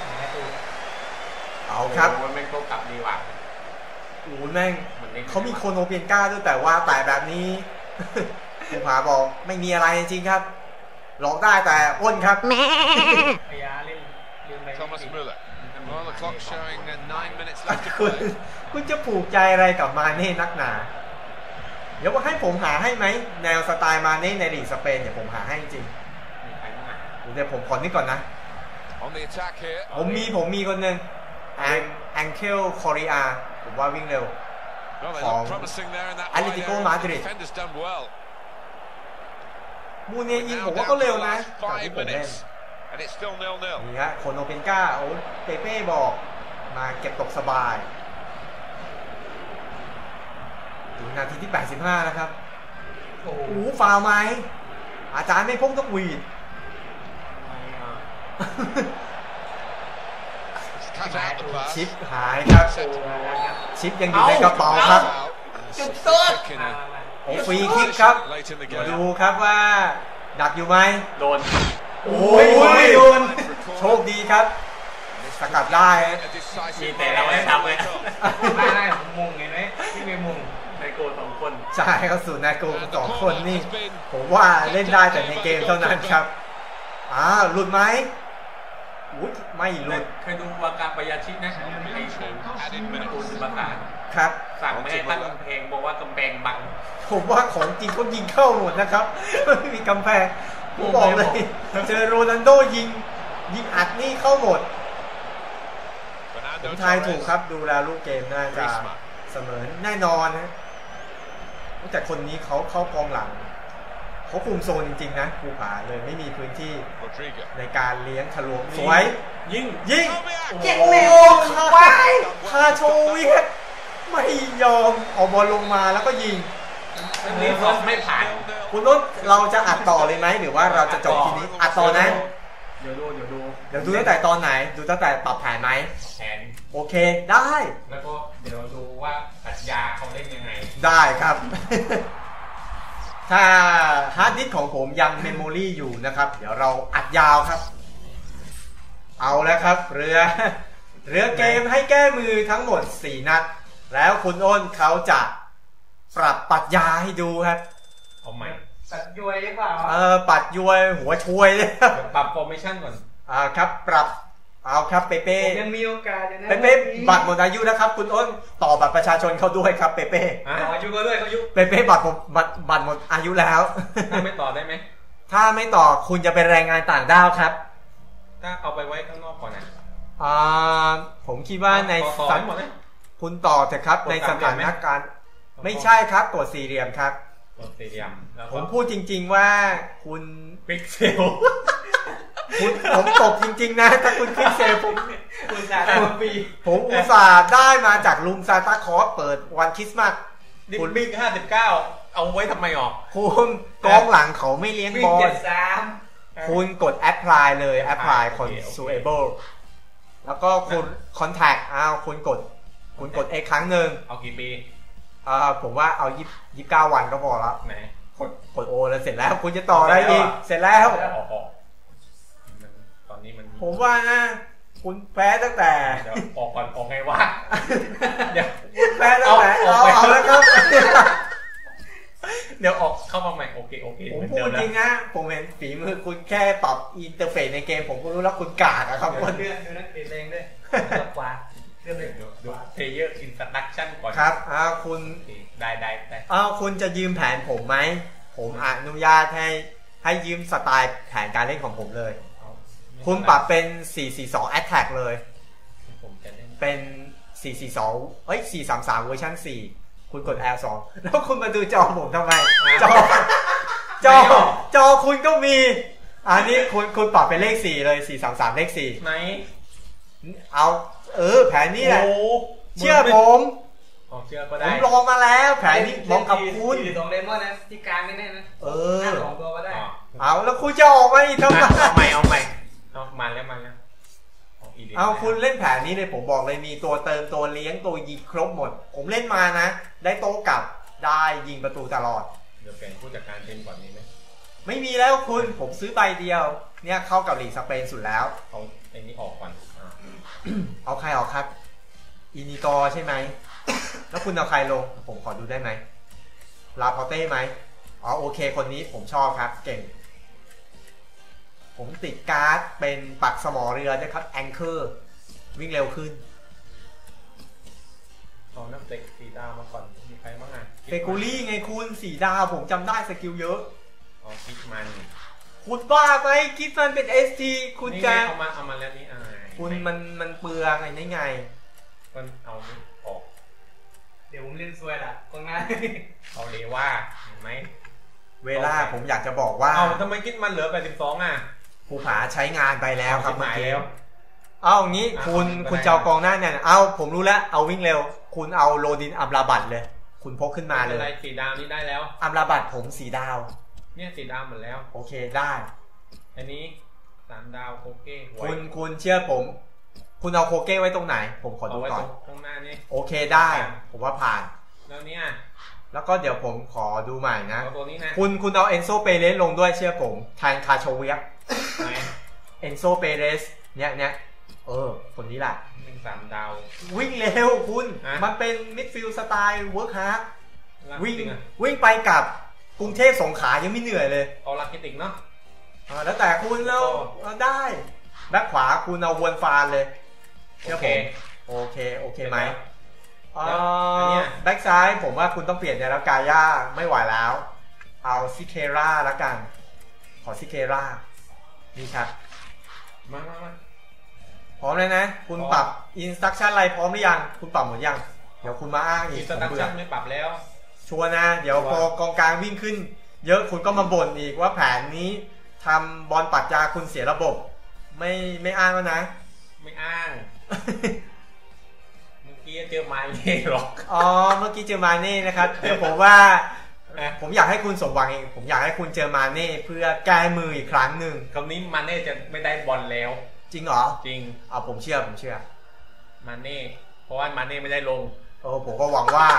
[SPEAKER 1] เอาครับ
[SPEAKER 2] แม่งโตกลับดีว่ะ
[SPEAKER 1] โอ้แม่งเขามีโคโนเปียนก้าด้วยแต่ว่าแต่แบบนี้ผู้ผาบอกไม่มีอะไรจริงๆครับหลอกได้แต่อ้นครับคุณจะผูกใจอะไรกับมาเน่นักหนาเดี๋ยวว่าให้ผมหาให้ไหมแนวสไตล์มาเน่ในลีกสเปนเนี่ยผมหาให้จริงเดี๋ยวผมขอนิดก่อนนะผมมีคนหนึ่งแองเคิลคอริอาผมว่าวิ่งเร็วของแอตเลติโกมาดริดมูเนยิงผมว่าก็เร็วนะจากที่ผมเล่นนี่ฮะโคโนเปนก้าโอ้เปเป้บอกมาเก็บตกสบายถึงนาทีที่85นะครับโอ้โหฟาวไหมอาจารย์ไม่พ้นต้องหวีดชิปหายครับชิปยังอยู่ในกระเป๋าครับจุดต้นโอ้ฟรีคิกครับดูครับว่าดักอยู่ไหม
[SPEAKER 2] โดน
[SPEAKER 1] โอ้ยไม่โดนโชคดีครับสกัดได้
[SPEAKER 2] มีแต่เราไม่ทำเลยได้ผมมุงเห็นไหมที่ไม่มุงนายโก2คน
[SPEAKER 1] ใช่เขาสูตรนายโก2คนนี่ผมว่าเล่นได้แต่ในเกมเท่านั้นครับหลุดไหมไม่หลุด
[SPEAKER 2] เคยดูวากาปยาชินะไอ้ตูนประกาศ
[SPEAKER 1] ครับ
[SPEAKER 2] สั่งไม่ให้ตั้งกำแพงบอกว่ากำแพงบัง
[SPEAKER 1] ผมว่าของจริงเขายิงเข้าหมดนะครับไม่มีกำแพงผมบอกเลยเจอโรนัลโดยิงอัดนี่เข้าหมดผมทายถูกครับดูแลลูกเกมน่าจะเสมอแน่นอนนะแต่คนนี้เขาเข้ากองหลังเขาคุมโซนจริงๆนะภูผาเลยไม่มีพื้นที่ในการเลี้ยงทะลวงสวย
[SPEAKER 2] ยิง
[SPEAKER 1] เก็บโอ้คาโชวิกไม่ยอมเอาบอลลงมาแล้วก็ยิง
[SPEAKER 2] อันนี้เขาไม่ผ่าน
[SPEAKER 1] คุณนุชเราจะอัดต่อเลยไหมหรือว่าเราจะจบทีนี้อัดต่อนะ
[SPEAKER 2] เดี๋ยวดู
[SPEAKER 1] ตั้งแต่ตอนไหนดูตั้งแต่ปรับแผนไหม
[SPEAKER 2] แผน
[SPEAKER 1] โอเคได้
[SPEAKER 2] แล้วก็เดี๋ยวดูว่าปรัชญาเขาเล่นยังไง
[SPEAKER 1] ได้ครับถ้าฮาร์ดดิสก์ของผมยังเมมโมรี่อยู่นะครับเดี๋ยวเราอัดยาวครับเอาแล้วครับเรือเกมให้แก้มือทั้งหมด4นัดแล้วคุณอ้นเขาจะปรับปรัชญาให้ดูครับ
[SPEAKER 2] เอาใหม่
[SPEAKER 3] ปัดยวยหรือเปล่า
[SPEAKER 1] ปัดยวยหัวช่วยเลย
[SPEAKER 2] ปรับฟอร์เมชั่นก่อน
[SPEAKER 1] ครับปรับเอาครับเปเป้
[SPEAKER 3] ยังมีโอกาสอยู่นะ
[SPEAKER 1] เปเป้บัตรหมดอายุนะครับคุณอ้นต่อบัตรประชาชนเขาด้วยครับเปเป้
[SPEAKER 3] ต่ออายุก็ด้วยเขายุ
[SPEAKER 1] เปเป้บัตรหมดอายุแล้ว
[SPEAKER 2] ถ้าไม่ต่อได้ไหม
[SPEAKER 1] ถ้าไม่ต่อคุณจะเป็นแรงงานต่างด้าวครับ
[SPEAKER 2] ถ้าเอาไปไว้ข้างนอกก่อนนะ
[SPEAKER 1] ผมคิดว่าในสังคมคุณต่อเถอะครับในสถานการณ์ไม่ใช่ครับกดสี่เหลี่ยมครับ
[SPEAKER 2] กดสี่เหลี่ยม
[SPEAKER 1] ผมพูดจริงๆว่าคุณ
[SPEAKER 2] พิกเซล
[SPEAKER 1] ผมตบจริงๆนะถ้าคุณพิกเซลผม
[SPEAKER 3] อุตส่าห์
[SPEAKER 1] ผมอุตส่าห์ได้มาจากลุงซานตาคลอสเปิดวันคริสต์มาส
[SPEAKER 2] คุณบิ๊ก59เอาไว้ทำไมออก
[SPEAKER 1] คุณกองหลังเขาไม่เลี้ยงบอลคุณกดแอปพลายเลยแอปพลายคอนซูเอเบิลแล้วก็คุณคอนแทคคุณกดX ครั้งหนึ่ง
[SPEAKER 2] เอากี่ปี
[SPEAKER 1] ผมว่าเอา29 วันก็พอแล้ว
[SPEAKER 2] ไหน
[SPEAKER 1] กดโอแล้วเสร็จแล้วคุณจะต่อได้อีกเสร็จแล้ว
[SPEAKER 2] ตอนนี้มัน
[SPEAKER 1] ผมว่านะคุณแพ้ตั้งแต่
[SPEAKER 2] เดี๋ยวออกก่อนออกไงวะ
[SPEAKER 1] เดี๋ยวแพ้ตั้งแต่เอาแล้วครับ
[SPEAKER 2] เดี๋ยวออกเข้ามาใหม่โอเค
[SPEAKER 1] ผมพูดจริงนะผมเห็นฝีมือคุณแค่ปรับอินเทอร์เฟซในเกมผมก็รู้แล้วคุณกากอะครับ
[SPEAKER 3] คุณเลือกดูนักเตะแรงด้วยกว่า
[SPEAKER 2] เรื่องดูเพลเยอร์อินสตรัคชั่นก่อน
[SPEAKER 1] ครับคุณ
[SPEAKER 2] ได้
[SPEAKER 1] คุณจะยืมแผนผมไหมผมอนุญาตให้ยืมสไตล์แผนการเล่นของผมเลยคุณปรับเป็น 4-4-2 attack เลยเป็น 4-4-2 4-3-3 เวอร์ชัน4คุณกด L2 แล้วคุณมาดูจอผมทำไมจอคุณก็มีอันนี้คุณปรับเป็นเลข4เลย433เลข4
[SPEAKER 2] ไหน
[SPEAKER 1] เอาแผนนี้แหละเชื่อผม
[SPEAKER 2] เชื่อก็ได้
[SPEAKER 1] ผมลองมาแล้วแผนนี้มองกับคุณ
[SPEAKER 3] ตรงเลมอนนะที่กลางแน่ๆนะสองตัวก็ได้
[SPEAKER 1] เอาแล้วคุณจะออกมาอีกทำไม
[SPEAKER 2] เอาใหม่มาแล้ว
[SPEAKER 1] เอาคุณเล่นแผนนี้เลยผมบอกเลยมีตัวเติมตัวเลี้ยงตัวยิงครบหมดผมเล่นมานะได้โต้กลับได้ยิงประตูตลอด
[SPEAKER 2] เดี๋ยวเปลี่ยนผู้จัดการทีมก่อนนี้ไหม
[SPEAKER 1] ไม่มีแล้วคุณผมซื้อใบเดียวเนี่ยเข้ากับลีกสเปนสุดแล้ว
[SPEAKER 2] เอาไอ้นี้ออกก่อน
[SPEAKER 1] เอาใครออกครับอินิกอใช่ไหมแล้วคุณเอาใครลงผมขอดูได้ไหมลาพอเต้ไหมโอเคคนนี้ผมชอบครับเก่งผมติดการ์ดเป็นปักสมอเรือด้วยครับแองเกอร์วิ่งเร็วขึ้น
[SPEAKER 2] เอานักเตะ4 ดาวมาก่อนมีใครบ้าง
[SPEAKER 1] เฟกูรี่ไงคุณ4 ดาวผมจำได้สกิลเยอะ
[SPEAKER 2] คิดมัน
[SPEAKER 1] คุณบ้าไหมคิดมันเป็น ST คุณจะ
[SPEAKER 2] เอามาแล้วนี่
[SPEAKER 1] คุณมันเปลืองไง
[SPEAKER 2] มันเอาออก
[SPEAKER 3] เดี๋ยวผมเล่นซวยล่ะตรงนั้น
[SPEAKER 2] เอาเลยว่าเห็นไหม
[SPEAKER 1] เวลาผมอยากจะบอกว่า
[SPEAKER 2] ทำไมคิดมันเหลือ82
[SPEAKER 1] ภูผาใช้งานไปแล้วครับเมื่อกี้เอาอย่างนี้คุณเจ้ากองหน้าเนี่ยผมรู้แล้วเอาวิ่งเร็วคุณเอาโรดินอัมราบัตเลยคุณพกขึ้นมาเลย
[SPEAKER 2] 4 ดาวนี่ได้แล้ว
[SPEAKER 1] อัมราบัตผม4 ดาว
[SPEAKER 2] เนี่ย4 ดาวหมดแล้ว
[SPEAKER 1] โอเคได้
[SPEAKER 2] อันนี้3 ดาวโคเก้
[SPEAKER 1] คุณเชื่อผมคุณเอาโคเก้ไว้ตรงไหนผมขอดูก่อน
[SPEAKER 2] ข้างหน้านี่
[SPEAKER 1] โอเคได้ผมว่าผ่าน
[SPEAKER 2] แล้วเนี่ย
[SPEAKER 1] แล้วก็เดี๋ยวผมขอดูใหม่นะ
[SPEAKER 2] ตัวนี้นะ
[SPEAKER 1] คุณเอาเอนโซเปเรสลงด้วยเชื่อผมแทนคาโชเวียเอนโซเปเรสเนี่ยคนนี้แหละ
[SPEAKER 2] 3 ดาว
[SPEAKER 1] วิ่งเร็วคุณมันเป็นมิดฟิลด์สไตล์เวิร์คฮาร์ดวิ่งไปกับกรุงเทพสงขลายังไม่เหนื่อยเลย
[SPEAKER 2] เอาลักกิติกเนาะ
[SPEAKER 1] แล้วแต่คุณแล้วได้แบ็คขวาคุณเอาวนฟานเลยโอเคไหมแบ็คซ้ายผมว่าคุณต้องเปลี่ยนแล้วกาย่าไม่ไหวแล้วเอาซิเคราแล้วกันขอซิเครานี่ครับ
[SPEAKER 2] มา
[SPEAKER 1] พร้อมเลยนะคุณปรับอินสตรัคชั่นอะไรพร้อมหรือยังคุณปรับหมดยังเดี๋ยวคุณมาอ้างอีก
[SPEAKER 2] อินสตรัคชั่นไม่ปรับแล้ว
[SPEAKER 1] ชัวร์นะเดี๋ยวพอกองกลางวิ่งขึ้นเยอะคุณก็มาบ่นอีกว่าแผนนี้ทำบอลปัดยาคุณเสียระบบไม่อ้างแล้วนะ
[SPEAKER 2] ไม่อ้างเมื่อกี้เจอมาเน่หรอก
[SPEAKER 1] เมื่อกี้เจอมาเน่นะครับเดี๋ยวผมว่าผมอยากให้คุณสมหวังเองผมอยากให้คุณเจอมาเน่เพื่อแก้มืออีกครั้งหนึ่ง
[SPEAKER 2] คราวนี้มาเน่จะไม่ได้บอลแล้ว
[SPEAKER 1] จริงเหรอ
[SPEAKER 2] จริง
[SPEAKER 1] ผมเชื่อ
[SPEAKER 2] มาเน่เพราะว่ามาเน่ไม่ได้ลง
[SPEAKER 1] ผมก็หวังว่า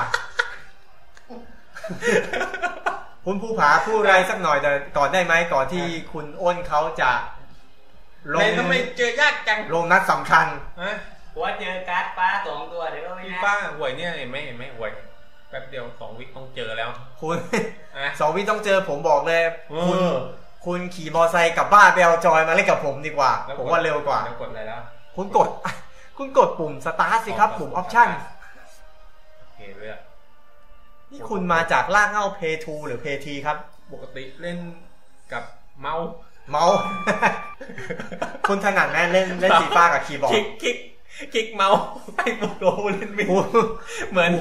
[SPEAKER 1] คุณผู้ผาพูดอะไรสักหน่อยแต่ก่อนได้ไหมก่อนที่คุณอ้นเขาจะ
[SPEAKER 2] ลงทำไมเจอยากจัง
[SPEAKER 1] ลงนัดสำคัญ
[SPEAKER 3] ว่าเจอการ์ดป้า2 ตัวเดี๋ยวก็ไม่
[SPEAKER 2] นะป้าหวยเนี่ยเห็นไหมหวยแป๊บเดียว2 วิต้องเจอแล้ว
[SPEAKER 1] คุณ2 วิต้องเจอผมบอกเลยคุณขี่มอไซค์กลับบ้านไปเอาจอยมาเล่นกับผมดีกว่าผมว่าเร็วกว่า
[SPEAKER 2] กดอะไรแล้ว
[SPEAKER 1] คุณกดปุ่มสตาร์ทสิครับปุ่มออปชั่น
[SPEAKER 2] โอเคเลย
[SPEAKER 1] นี่คุณมาจากล่างเง้า Play 2 หรือ Play 3 ครับ
[SPEAKER 2] ปกติเล่นกับเมา
[SPEAKER 1] ส์คุณถนัดไหมเล่นฟีฟ่ากับคีย์บอร์ด
[SPEAKER 2] คลิกเมาส์ให้โปรโเล่นไม่เหมือน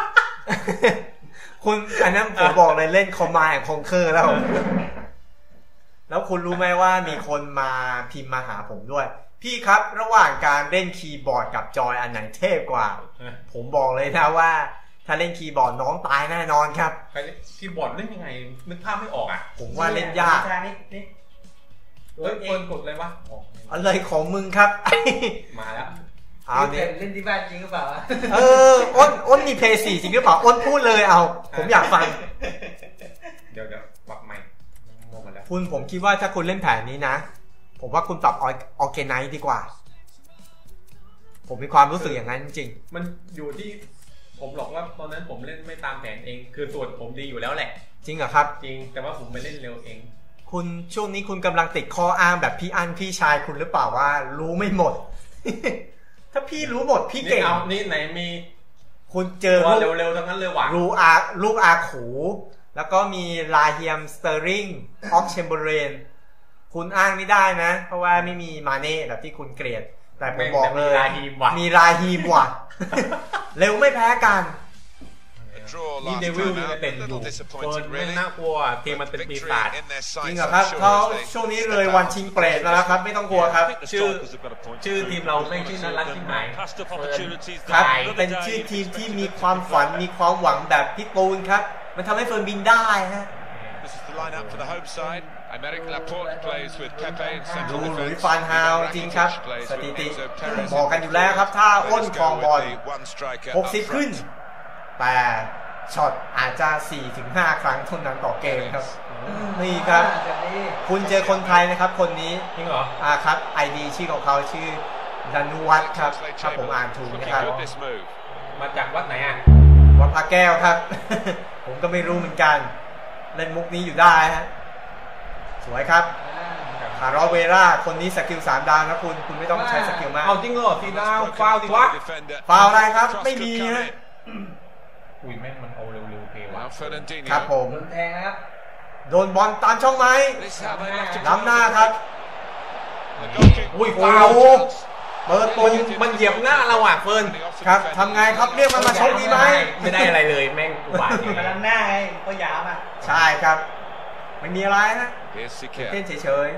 [SPEAKER 1] คุณอันนั้นผมบอกเลยเล่นคอมมานด์คอนเคอร์แล้วคุณรู้ไหมว่ามีคนมาพิมพ์มาหาผมด้วยพี่ครับระหว่างการเล่นคีย์บอร์ดกับจอยอันไหนเทพกว่าผมบอกเลยนะว่าถ้าเล่นคีย์บอร์ดน้องตายแน่นอนครับ
[SPEAKER 2] ใครเล่นคีย์บอร์ดเล่นยังไงนึกภาพไม่ออก
[SPEAKER 1] ผมว่าเล่นยาก
[SPEAKER 2] นี่คนกดอะไรวะ
[SPEAKER 1] อะไรของมึงครับ
[SPEAKER 2] มาแล้ว
[SPEAKER 3] เนี่ยเล่นที่บ้านจริงหรือเปล่า
[SPEAKER 1] อ้นมีเพย์4จริงหรือเปล่าอ้นพูดเลยผมอยากฟัง
[SPEAKER 2] เดี๋ยวปรับใหม่งงมาแล้ว
[SPEAKER 1] ผมคิดว่าถ้าคุณเล่นแผนนี้นะผมว่าคุณปรับออร์แกไนซ์ดีกว่าผมมีความรู้สึกอย่างนั้นจริง
[SPEAKER 2] มันอยู่ที่ผมหลอกว่าตอนนั้นผมเล่นไม่ตามแผนเองคือส่วนผมดีอยู่แล้วแหละ
[SPEAKER 1] จริงเหรอครับ
[SPEAKER 2] จริงแต่ว่าผมไปเล่นเร็วเอง
[SPEAKER 1] คุณช่วงนี้คุณกำลังติดข้ออ้างแบบพี่อั้นพี่ชายคุณหรือเปล่าว่ารู้ไม่หมด ถ้าพี่รู้หมดพี่เก่ง
[SPEAKER 2] นี่ไหนมี
[SPEAKER 1] คุณเจอ
[SPEAKER 2] เร็วๆทั้งนั้นเลยว่ะ
[SPEAKER 1] ลูกอาขูแล้วก็มีลาเฮียมสเตอร์ริงออกเชมเบอร์เรนคุณอ้างไม่ได้นะเพราะว่าไม่มีมาเน่แบบที่คุณเกลียดแต่ผมบอกเลยมีลาฮีมว่ะเร็วไม่แพ้กัน
[SPEAKER 4] draw
[SPEAKER 2] นี่
[SPEAKER 4] last
[SPEAKER 2] เดวิล
[SPEAKER 4] time
[SPEAKER 2] ยูไน
[SPEAKER 4] out.
[SPEAKER 2] เต็ด
[SPEAKER 4] A
[SPEAKER 2] อยู่
[SPEAKER 4] little
[SPEAKER 2] เฟิร์
[SPEAKER 4] disappointing,
[SPEAKER 2] นไม่
[SPEAKER 4] really.
[SPEAKER 2] น่ากลัวทีมมันเป็นปี
[SPEAKER 4] Victory
[SPEAKER 2] ศาจ
[SPEAKER 4] in their
[SPEAKER 1] จริง
[SPEAKER 4] sights.
[SPEAKER 1] เหรอครับ
[SPEAKER 4] I'm
[SPEAKER 1] เขา
[SPEAKER 4] sure as they
[SPEAKER 1] ช่วงนี้เลยวันชิงเปรตมาแล้วครับไม่ต้องกลัวครับ
[SPEAKER 2] ชื่อทีมเราไม่ชื่อน่ารักที่ไหน
[SPEAKER 1] ครับเป็นชื่อทีมที่มีความฝันมีความหวังแบบพี่ตูนครับมันทำให้เฟิร์นบินได้ฮะ
[SPEAKER 4] This is the lineup for the home side. Aymeric Laporte plays with Pepe in
[SPEAKER 1] ดู
[SPEAKER 4] central
[SPEAKER 1] หลุย
[SPEAKER 4] defence.
[SPEAKER 1] ฟานฮาวจริงครับ
[SPEAKER 4] Rakitic plays
[SPEAKER 1] ส
[SPEAKER 4] with
[SPEAKER 1] ถิติ
[SPEAKER 4] Enzo Perez.
[SPEAKER 1] บอกกันอยู่แล้วครับถ้าอ้น
[SPEAKER 4] Let us
[SPEAKER 1] ครอง
[SPEAKER 4] go
[SPEAKER 1] บอล
[SPEAKER 4] with the one striker up
[SPEAKER 1] 60 ขึ้น
[SPEAKER 4] front.
[SPEAKER 1] แต่ช็อตอาจจะ 4-5 ครั้งเท่านั้นต่อเกมครับนี่ครับคุณเจอคนไทยนะครับคนนี้
[SPEAKER 2] จริงเหรอ
[SPEAKER 1] ครับไอดีชื่อของเขาชื่อดานุวัฒน์ครับถ้าผมอ่านถูก
[SPEAKER 4] Looking
[SPEAKER 1] นะครับ
[SPEAKER 4] good this move.
[SPEAKER 2] มาจากวัดไหนอ่ะ
[SPEAKER 1] วัดพระแก้วครับ ผมก็ไม่รู้เหมือนกันเล่นมุกนี้อยู่ได้ฮะสวยครับคาร์โรเวราคนนี้สกิล3 ดาวนะคุณไม่ต้องใช้สกิลมาก
[SPEAKER 2] เอาจริงเหรอ4 ดาวฟาวดิวะ
[SPEAKER 4] Defender.
[SPEAKER 1] ฟาวอะไรครับ
[SPEAKER 4] Cross
[SPEAKER 1] ไม่
[SPEAKER 4] could
[SPEAKER 1] มี
[SPEAKER 4] come
[SPEAKER 1] ฮะ
[SPEAKER 4] in.
[SPEAKER 2] อุ้ยแม่งมันเอาเร็วๆเพวะ
[SPEAKER 4] Now Fernandinho.
[SPEAKER 1] ครับผม
[SPEAKER 6] โดนแทงนะครับ
[SPEAKER 1] โดนบอลตามช่องไหม
[SPEAKER 4] This is how they love to
[SPEAKER 1] ล้ำหน้าครับ
[SPEAKER 4] The goalkeeper.
[SPEAKER 2] อุ้ย
[SPEAKER 1] โอ้
[SPEAKER 2] ฟาว
[SPEAKER 1] โหเปิดตู
[SPEAKER 2] มันเหยียบหน้าเราอ่ะเฟิร์น
[SPEAKER 1] ครับทำไงครับเรียกมันมาชกดีไหม
[SPEAKER 2] ไม่ได้อะไรเลยแม่งอุบาทจริง
[SPEAKER 6] กำลังหน้าไงก็ยามอ่ะ
[SPEAKER 1] ใช่ครับไม่มีอะไรนะ
[SPEAKER 4] Here's
[SPEAKER 1] เต้น
[SPEAKER 4] Siqueira.
[SPEAKER 1] เฉย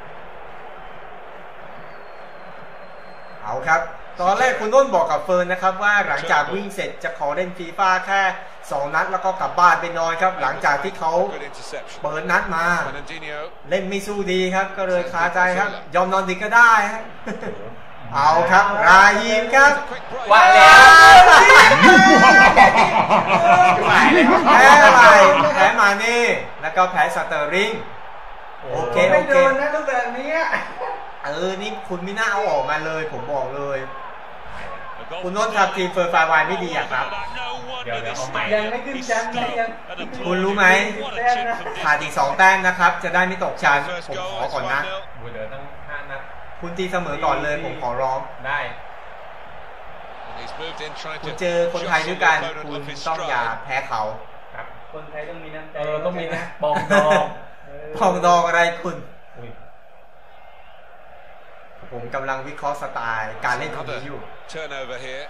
[SPEAKER 1] ๆเอาครับตอนแรกคุณต้นบอกกับเฟิร์นนะครับว่าหลังจากวิ่งเสร็จจะขอเล่นฟีฟ่าแค่2 นัดแล้วก็กลับบ้านไปนอนครับหลังจากที่เขา
[SPEAKER 4] Good interception.
[SPEAKER 1] เปิดนัดมา
[SPEAKER 4] Fernandinho.
[SPEAKER 1] เล่นไม่สู้ดีครับก็เลยคาใจครับยอมนอนดึกก็ได้ฮะเอาครับราฮีมครับ
[SPEAKER 4] Quick break.
[SPEAKER 2] ว่าแล้ว
[SPEAKER 1] แพ้อะไรแพ้มาเน่แล้วก็แพ้สเตอร์ริงโอเค
[SPEAKER 6] ไม่
[SPEAKER 1] โอ
[SPEAKER 6] โด
[SPEAKER 1] เคน
[SPEAKER 6] นะลูกแบบนี้
[SPEAKER 1] นี่คุณไม่น่าเอาออกมาเลยผมบอกเลยคุณโน้ตทำทีมเฟอร์ไฟวายไม่ดีอะครับ
[SPEAKER 6] ยังไม่ขึ้นชั้นนะยัง
[SPEAKER 1] คุณรู้ไหมขาดอีก2 แต้มนะครับจะได้ไม่ตกชั้น
[SPEAKER 4] First
[SPEAKER 1] ผม
[SPEAKER 4] goal
[SPEAKER 1] ขอ
[SPEAKER 4] is
[SPEAKER 1] ก่อนนะ
[SPEAKER 4] 1-0.
[SPEAKER 2] บุยเดือตั้ง5 นัด
[SPEAKER 1] คุณตีเสมอก่อนเลยผมขอร้อง
[SPEAKER 2] ได้
[SPEAKER 4] And he's moved in trying
[SPEAKER 1] คุณ
[SPEAKER 4] to
[SPEAKER 1] เจอคนไทยด้วย
[SPEAKER 4] jostle
[SPEAKER 1] กัน
[SPEAKER 4] the opponent
[SPEAKER 1] คุณ
[SPEAKER 4] off his
[SPEAKER 1] ต้องอย่า
[SPEAKER 4] stride.
[SPEAKER 1] แพ้เขา
[SPEAKER 2] ครับ
[SPEAKER 6] คนไทยต้องมีน้ำใจ
[SPEAKER 2] ต้องมีนะบองดอง
[SPEAKER 1] พองดองอะไรคุณ
[SPEAKER 2] อุ้ย
[SPEAKER 1] ผมกำลังวิเคราะห์สไตล์การเล่นของนี้อยู่
[SPEAKER 4] Turnover here.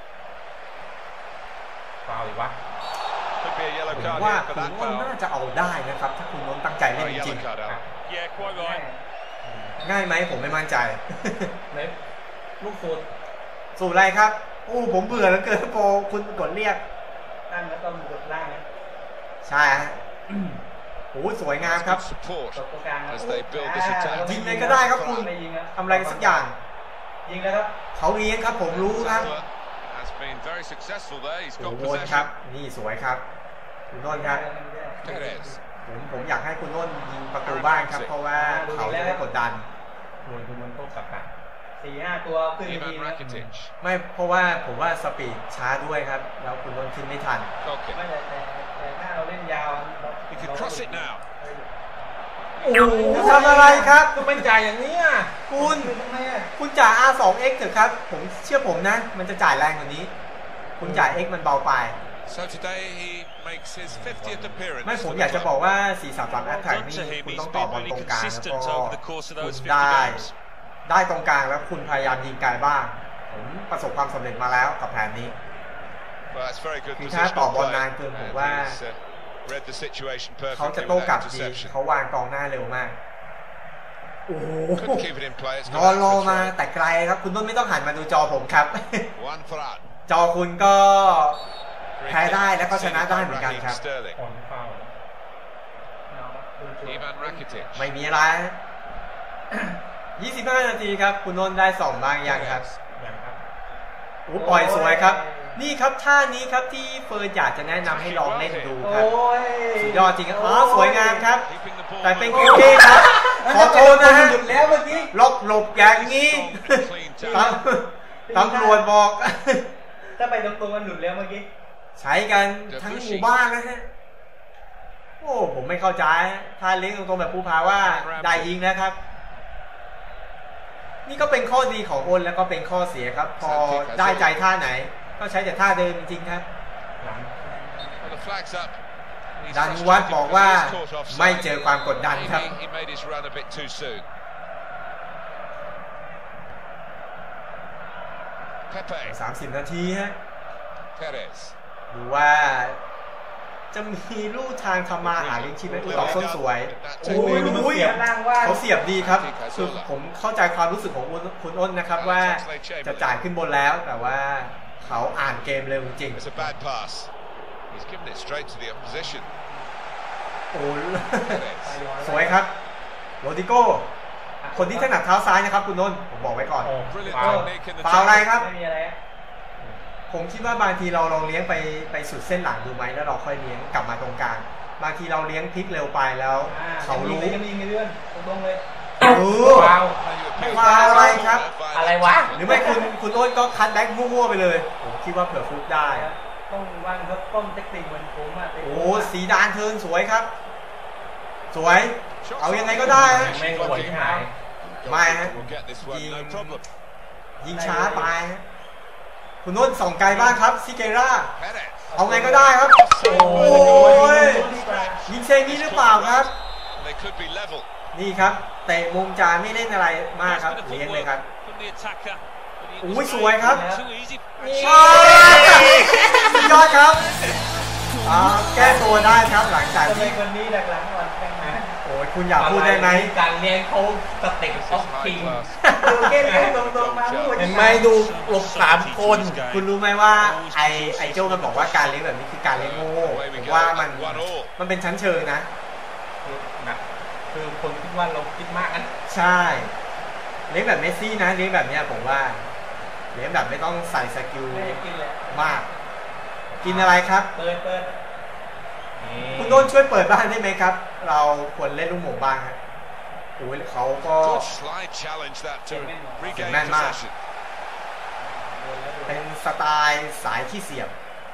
[SPEAKER 2] ฟาวอีกวะ
[SPEAKER 4] Could be a yellow
[SPEAKER 1] ผม
[SPEAKER 4] card
[SPEAKER 1] ว่า
[SPEAKER 4] here for
[SPEAKER 1] คุณ
[SPEAKER 4] that
[SPEAKER 1] ว่า
[SPEAKER 4] foul.
[SPEAKER 1] น่าจะเอาได้นะครับ ถ้าคุณโน้นตั้งใจเล่น
[SPEAKER 4] Oh,
[SPEAKER 1] จริง
[SPEAKER 4] yellow card out.
[SPEAKER 5] Yeah, quite right.
[SPEAKER 1] ง่ายไหมผมไม่มั่นใจ
[SPEAKER 2] เน็ตลูกสูตร
[SPEAKER 1] สูตรอะไรครับผมเบื่อแล้วเกินโปรคุณกดเรียก
[SPEAKER 6] ตั้งแล้วต้องกดล่างนะ
[SPEAKER 1] ใช่ฮะสวยงามครับ
[SPEAKER 4] Good support
[SPEAKER 6] ตกตรงกลางนะ
[SPEAKER 4] as they build this attack.
[SPEAKER 1] ยิงเลยก็ได้ครับคุณ
[SPEAKER 6] ไม่ยิงครับ
[SPEAKER 1] ทำอะไรกันสักอย่าง
[SPEAKER 6] ยิงแล้วครับ
[SPEAKER 1] เขาเลี้ยงครับผมรู้ครับ
[SPEAKER 4] Zappler has been very successful there. He's
[SPEAKER 1] โอ้
[SPEAKER 4] got
[SPEAKER 1] โหครับ
[SPEAKER 4] possession.
[SPEAKER 1] นี่สวยครับคุณโน้นครับ
[SPEAKER 4] Perez.
[SPEAKER 1] ผมอยากให้คุณโน้นยิงประตูบ้านครับ เพราะว่าเขาจะได้กดดัน
[SPEAKER 2] บุยคือมันโต้กลับกัน
[SPEAKER 6] 4-5 ตัวขึ้นไปที
[SPEAKER 4] Ivan
[SPEAKER 6] นะ
[SPEAKER 4] Rakitic.
[SPEAKER 1] ไม่เพราะว่าผมว่าสปีดช้าด้วยครับ แล้วคุณโน้นขึ้นไม่ทัน
[SPEAKER 4] Kokin.
[SPEAKER 6] ไม่แต่ถ้าเราเล่นยาว
[SPEAKER 4] He could cross it now.
[SPEAKER 1] โอ้โหทำอะไรครับ
[SPEAKER 2] ก็เป็นจ่ายอย่างนี้อ่ะ
[SPEAKER 1] คุณ
[SPEAKER 6] ทำไมอ่ะ
[SPEAKER 1] คุณจ่าย R2X เถอะครับ ผมเชื่อผมนะ มันจะจ่ายแรงกว่านี้ คุณจ่าย X มันเบาไป
[SPEAKER 4] So today he makes his 50th appearance.
[SPEAKER 1] ไม่ผม
[SPEAKER 4] for
[SPEAKER 1] อยาก
[SPEAKER 4] the
[SPEAKER 1] จะ
[SPEAKER 4] club.
[SPEAKER 1] บอกว่า4-3-3 Attack นี่
[SPEAKER 5] To him,
[SPEAKER 1] คุณ
[SPEAKER 5] he's
[SPEAKER 1] ต้องต่อบ
[SPEAKER 5] been
[SPEAKER 1] อล
[SPEAKER 5] really
[SPEAKER 1] ตรงกลาง
[SPEAKER 5] consistent
[SPEAKER 1] แล้วก็
[SPEAKER 5] over the course of
[SPEAKER 1] คุ
[SPEAKER 5] those
[SPEAKER 1] ณ
[SPEAKER 5] 50 games.
[SPEAKER 1] ได้ตรงกลางแล้วคุณพยายามยิงไกลบ้าง ผมประสบความสำเร็จมาแล้วกับแผนนี้
[SPEAKER 4] Well, that's very good
[SPEAKER 1] คือถ้า
[SPEAKER 4] positional
[SPEAKER 1] ต่อบอล
[SPEAKER 4] play.
[SPEAKER 1] นานเกินผม
[SPEAKER 4] And
[SPEAKER 1] ว่า
[SPEAKER 4] he's read the situation
[SPEAKER 1] เขาจะ
[SPEAKER 4] perfectly
[SPEAKER 1] โต้
[SPEAKER 4] with
[SPEAKER 1] กลับ
[SPEAKER 4] that
[SPEAKER 1] ดี
[SPEAKER 4] interception.
[SPEAKER 1] เขาวางกองหน้าเร็วมาก โอ้โห
[SPEAKER 4] Couldn't keep it in play. It's
[SPEAKER 1] น
[SPEAKER 4] gone
[SPEAKER 1] อน
[SPEAKER 4] out
[SPEAKER 1] รอ
[SPEAKER 4] for a
[SPEAKER 1] มา
[SPEAKER 4] try.
[SPEAKER 1] แต่ไกลครับ คุณต้นไม่ต้องหันมาดูจอผมครับ
[SPEAKER 4] One for that.
[SPEAKER 1] จอคุณก็ แพ้ได้แล้วก็ชนะได้เหมือนกันครับ
[SPEAKER 4] Sterling.
[SPEAKER 2] อ่อนฟาว
[SPEAKER 4] Ivan Rakitic.
[SPEAKER 1] ไม่มีอะไร 25 นาทีครับ คุณนนท์ได้2 บ้างยังครับ
[SPEAKER 2] อย่างครับ
[SPEAKER 1] ปล่อยสวยครับ นี่ครับท่านี้ครับที่เฟิร์นอยากจะแนะนำให้ลองเล่นดูครับ
[SPEAKER 6] โอ้ย
[SPEAKER 1] สุดยอดจริงครับสวยงามครับ
[SPEAKER 4] Keeping the ball
[SPEAKER 1] แต่เป็น
[SPEAKER 4] moving.
[SPEAKER 1] คิวเก้ครับ ขอโทษนะฮะ
[SPEAKER 6] หยุดแล้วเมื่อกี้
[SPEAKER 1] หลบอย่างนี้
[SPEAKER 4] Strong, clean
[SPEAKER 1] ต
[SPEAKER 4] tackle.
[SPEAKER 1] ำรวจบอก
[SPEAKER 6] ถ้าไปตรงๆมันหลุดแล้วเมื่อกี้
[SPEAKER 1] ใช้กันทั้งหมู่บ้านนะฮะ ผมไม่เข้าใจถ้าเลี้ยงตรงๆแบบภูผาว่าได้ยิงนะครับ นี่ก็เป็นข้อดีของอ้นแล้วก็เป็นข้อเสียครับ พอได้ใจท่าไหน ก็ใช้แต่ท่าเดิมจริงๆครับ
[SPEAKER 4] Well, the flag's up. He's
[SPEAKER 1] ดานุวัฒน์
[SPEAKER 4] frustrated
[SPEAKER 1] บอกว่า
[SPEAKER 4] because he's caught offside.
[SPEAKER 1] ไม่เจอความกดดันครับ
[SPEAKER 4] Maybe he made his run a bit too soon. Pepe.
[SPEAKER 1] 30 นาทีฮะ
[SPEAKER 4] Perez.
[SPEAKER 1] ดูว่าจะมีลู่ทางทำมาหาเลี้ยงชีพไหมตอกส้นสวยโอ้
[SPEAKER 6] โอ้
[SPEAKER 1] ย
[SPEAKER 6] ยล่างว่าง
[SPEAKER 1] เขาเสียบดีครับคือผมเข้าใจความรู้สึกของคุณอ้นนะครับว่าจะจ่ายขึ้นบนแล้วแต่ว่าเขาอ่านเกมเร็วจริง
[SPEAKER 4] It's a bad pass. He's given it straight to the opposition.
[SPEAKER 1] โอ้สวยครับโรดิโก้คนที่ถนัดเท้าซ้ายนะครับคุณนนท์ผมบอกไว้ก่อน
[SPEAKER 4] Brilliant
[SPEAKER 2] Wow.
[SPEAKER 4] technique in the
[SPEAKER 1] ฟาวอะไรครับ
[SPEAKER 6] ไม่มีอะไร
[SPEAKER 1] ผมคิดว่าบางทีเราลองเลี้ยงไปสุดเส้นหลังดูไหมแล้วเราค่อยเลี้ยงกลับมาตรงกลางบางทีเราเลี้ยงพลิกเร็วไปแล้วเขารู้
[SPEAKER 6] จะมีเงินเดือนตรงๆเลย
[SPEAKER 2] ว้าว
[SPEAKER 1] ไม่ฟาวอะไรครับ
[SPEAKER 2] อะไรวะ
[SPEAKER 1] หรือไม่คุณอ้นก็คัทแบ็กมั่วๆไปเลยผมคิดว่าเผื่อฟุกได้
[SPEAKER 6] ต้องวางครับต้นเทคนิคเหมือนผมอะ
[SPEAKER 1] โอ้สีดานเทิร์นสวยครับ สวย เอายังไงก็ได้ฮะ
[SPEAKER 2] แม่งโหดที่หาย
[SPEAKER 1] ไม่ฮะ
[SPEAKER 4] We'll get this one, no problem.
[SPEAKER 1] ยิงช้าไปฮะคุณอ้นส่องไกลบ้างครับซิเกรา
[SPEAKER 4] Perez.
[SPEAKER 1] เอาไงก็ได้ครับ โอ้ยยิงเซนี่หรือเปล่าครับ
[SPEAKER 4] They could be level.
[SPEAKER 1] นี่ครับเตะมุมจานไม่เล่นอะไรมากครับ
[SPEAKER 5] Nice bit of
[SPEAKER 1] เลี้ยงเลยครับ
[SPEAKER 5] from the attacker. But he
[SPEAKER 1] โอ้ย
[SPEAKER 5] was
[SPEAKER 1] สวยครับ
[SPEAKER 5] too easy.
[SPEAKER 1] สุดยอดครับแก้ตัวได้ครับหลังจาก
[SPEAKER 6] ทำไม
[SPEAKER 1] ที่
[SPEAKER 6] คนนี้หลังๆอ่อนแข็งมา
[SPEAKER 1] โอ้ยคุณอยากพูดได้ไหม
[SPEAKER 2] การเลี้ยงเขาสเต็ป
[SPEAKER 4] This
[SPEAKER 2] ออ
[SPEAKER 4] is
[SPEAKER 2] ฟ
[SPEAKER 4] high
[SPEAKER 2] คิง
[SPEAKER 4] class.
[SPEAKER 6] ดูเกมตรงๆมาพูด
[SPEAKER 2] เห็นไหมดูหลบ3 คน
[SPEAKER 1] คุณรู้ไหมว่าไอโจ้มันบอกว่าการเลี้ยงแบบนี้คือการเลี้ยงโง่
[SPEAKER 4] Away
[SPEAKER 1] ผ
[SPEAKER 4] we
[SPEAKER 1] ม
[SPEAKER 4] go.
[SPEAKER 1] ว่า
[SPEAKER 4] 1-1.
[SPEAKER 1] มันเป็นชั้นเชิงนะ
[SPEAKER 2] คือคนคิดว่าเราคิดมากอัน
[SPEAKER 1] ใช่เลี้ยงแบบเมสซี่นะเลี้ยงแบบเนี้ยผมว่าเลี้ยงแบบไม่ต้องใส่สกิล
[SPEAKER 6] ไม่ได้กินเลย
[SPEAKER 1] มาก กินอะไรครับ
[SPEAKER 6] เปิด
[SPEAKER 1] คุณโดนช่วยเปิดบ้านได้ไหมครับ เราควรเล่นลูกหมูบ้างครับโอ้ยเขาก็
[SPEAKER 4] Good slide challenge that to regain
[SPEAKER 1] Man mark.
[SPEAKER 4] possession.
[SPEAKER 1] เป็นสไตล์สายที่เสียบ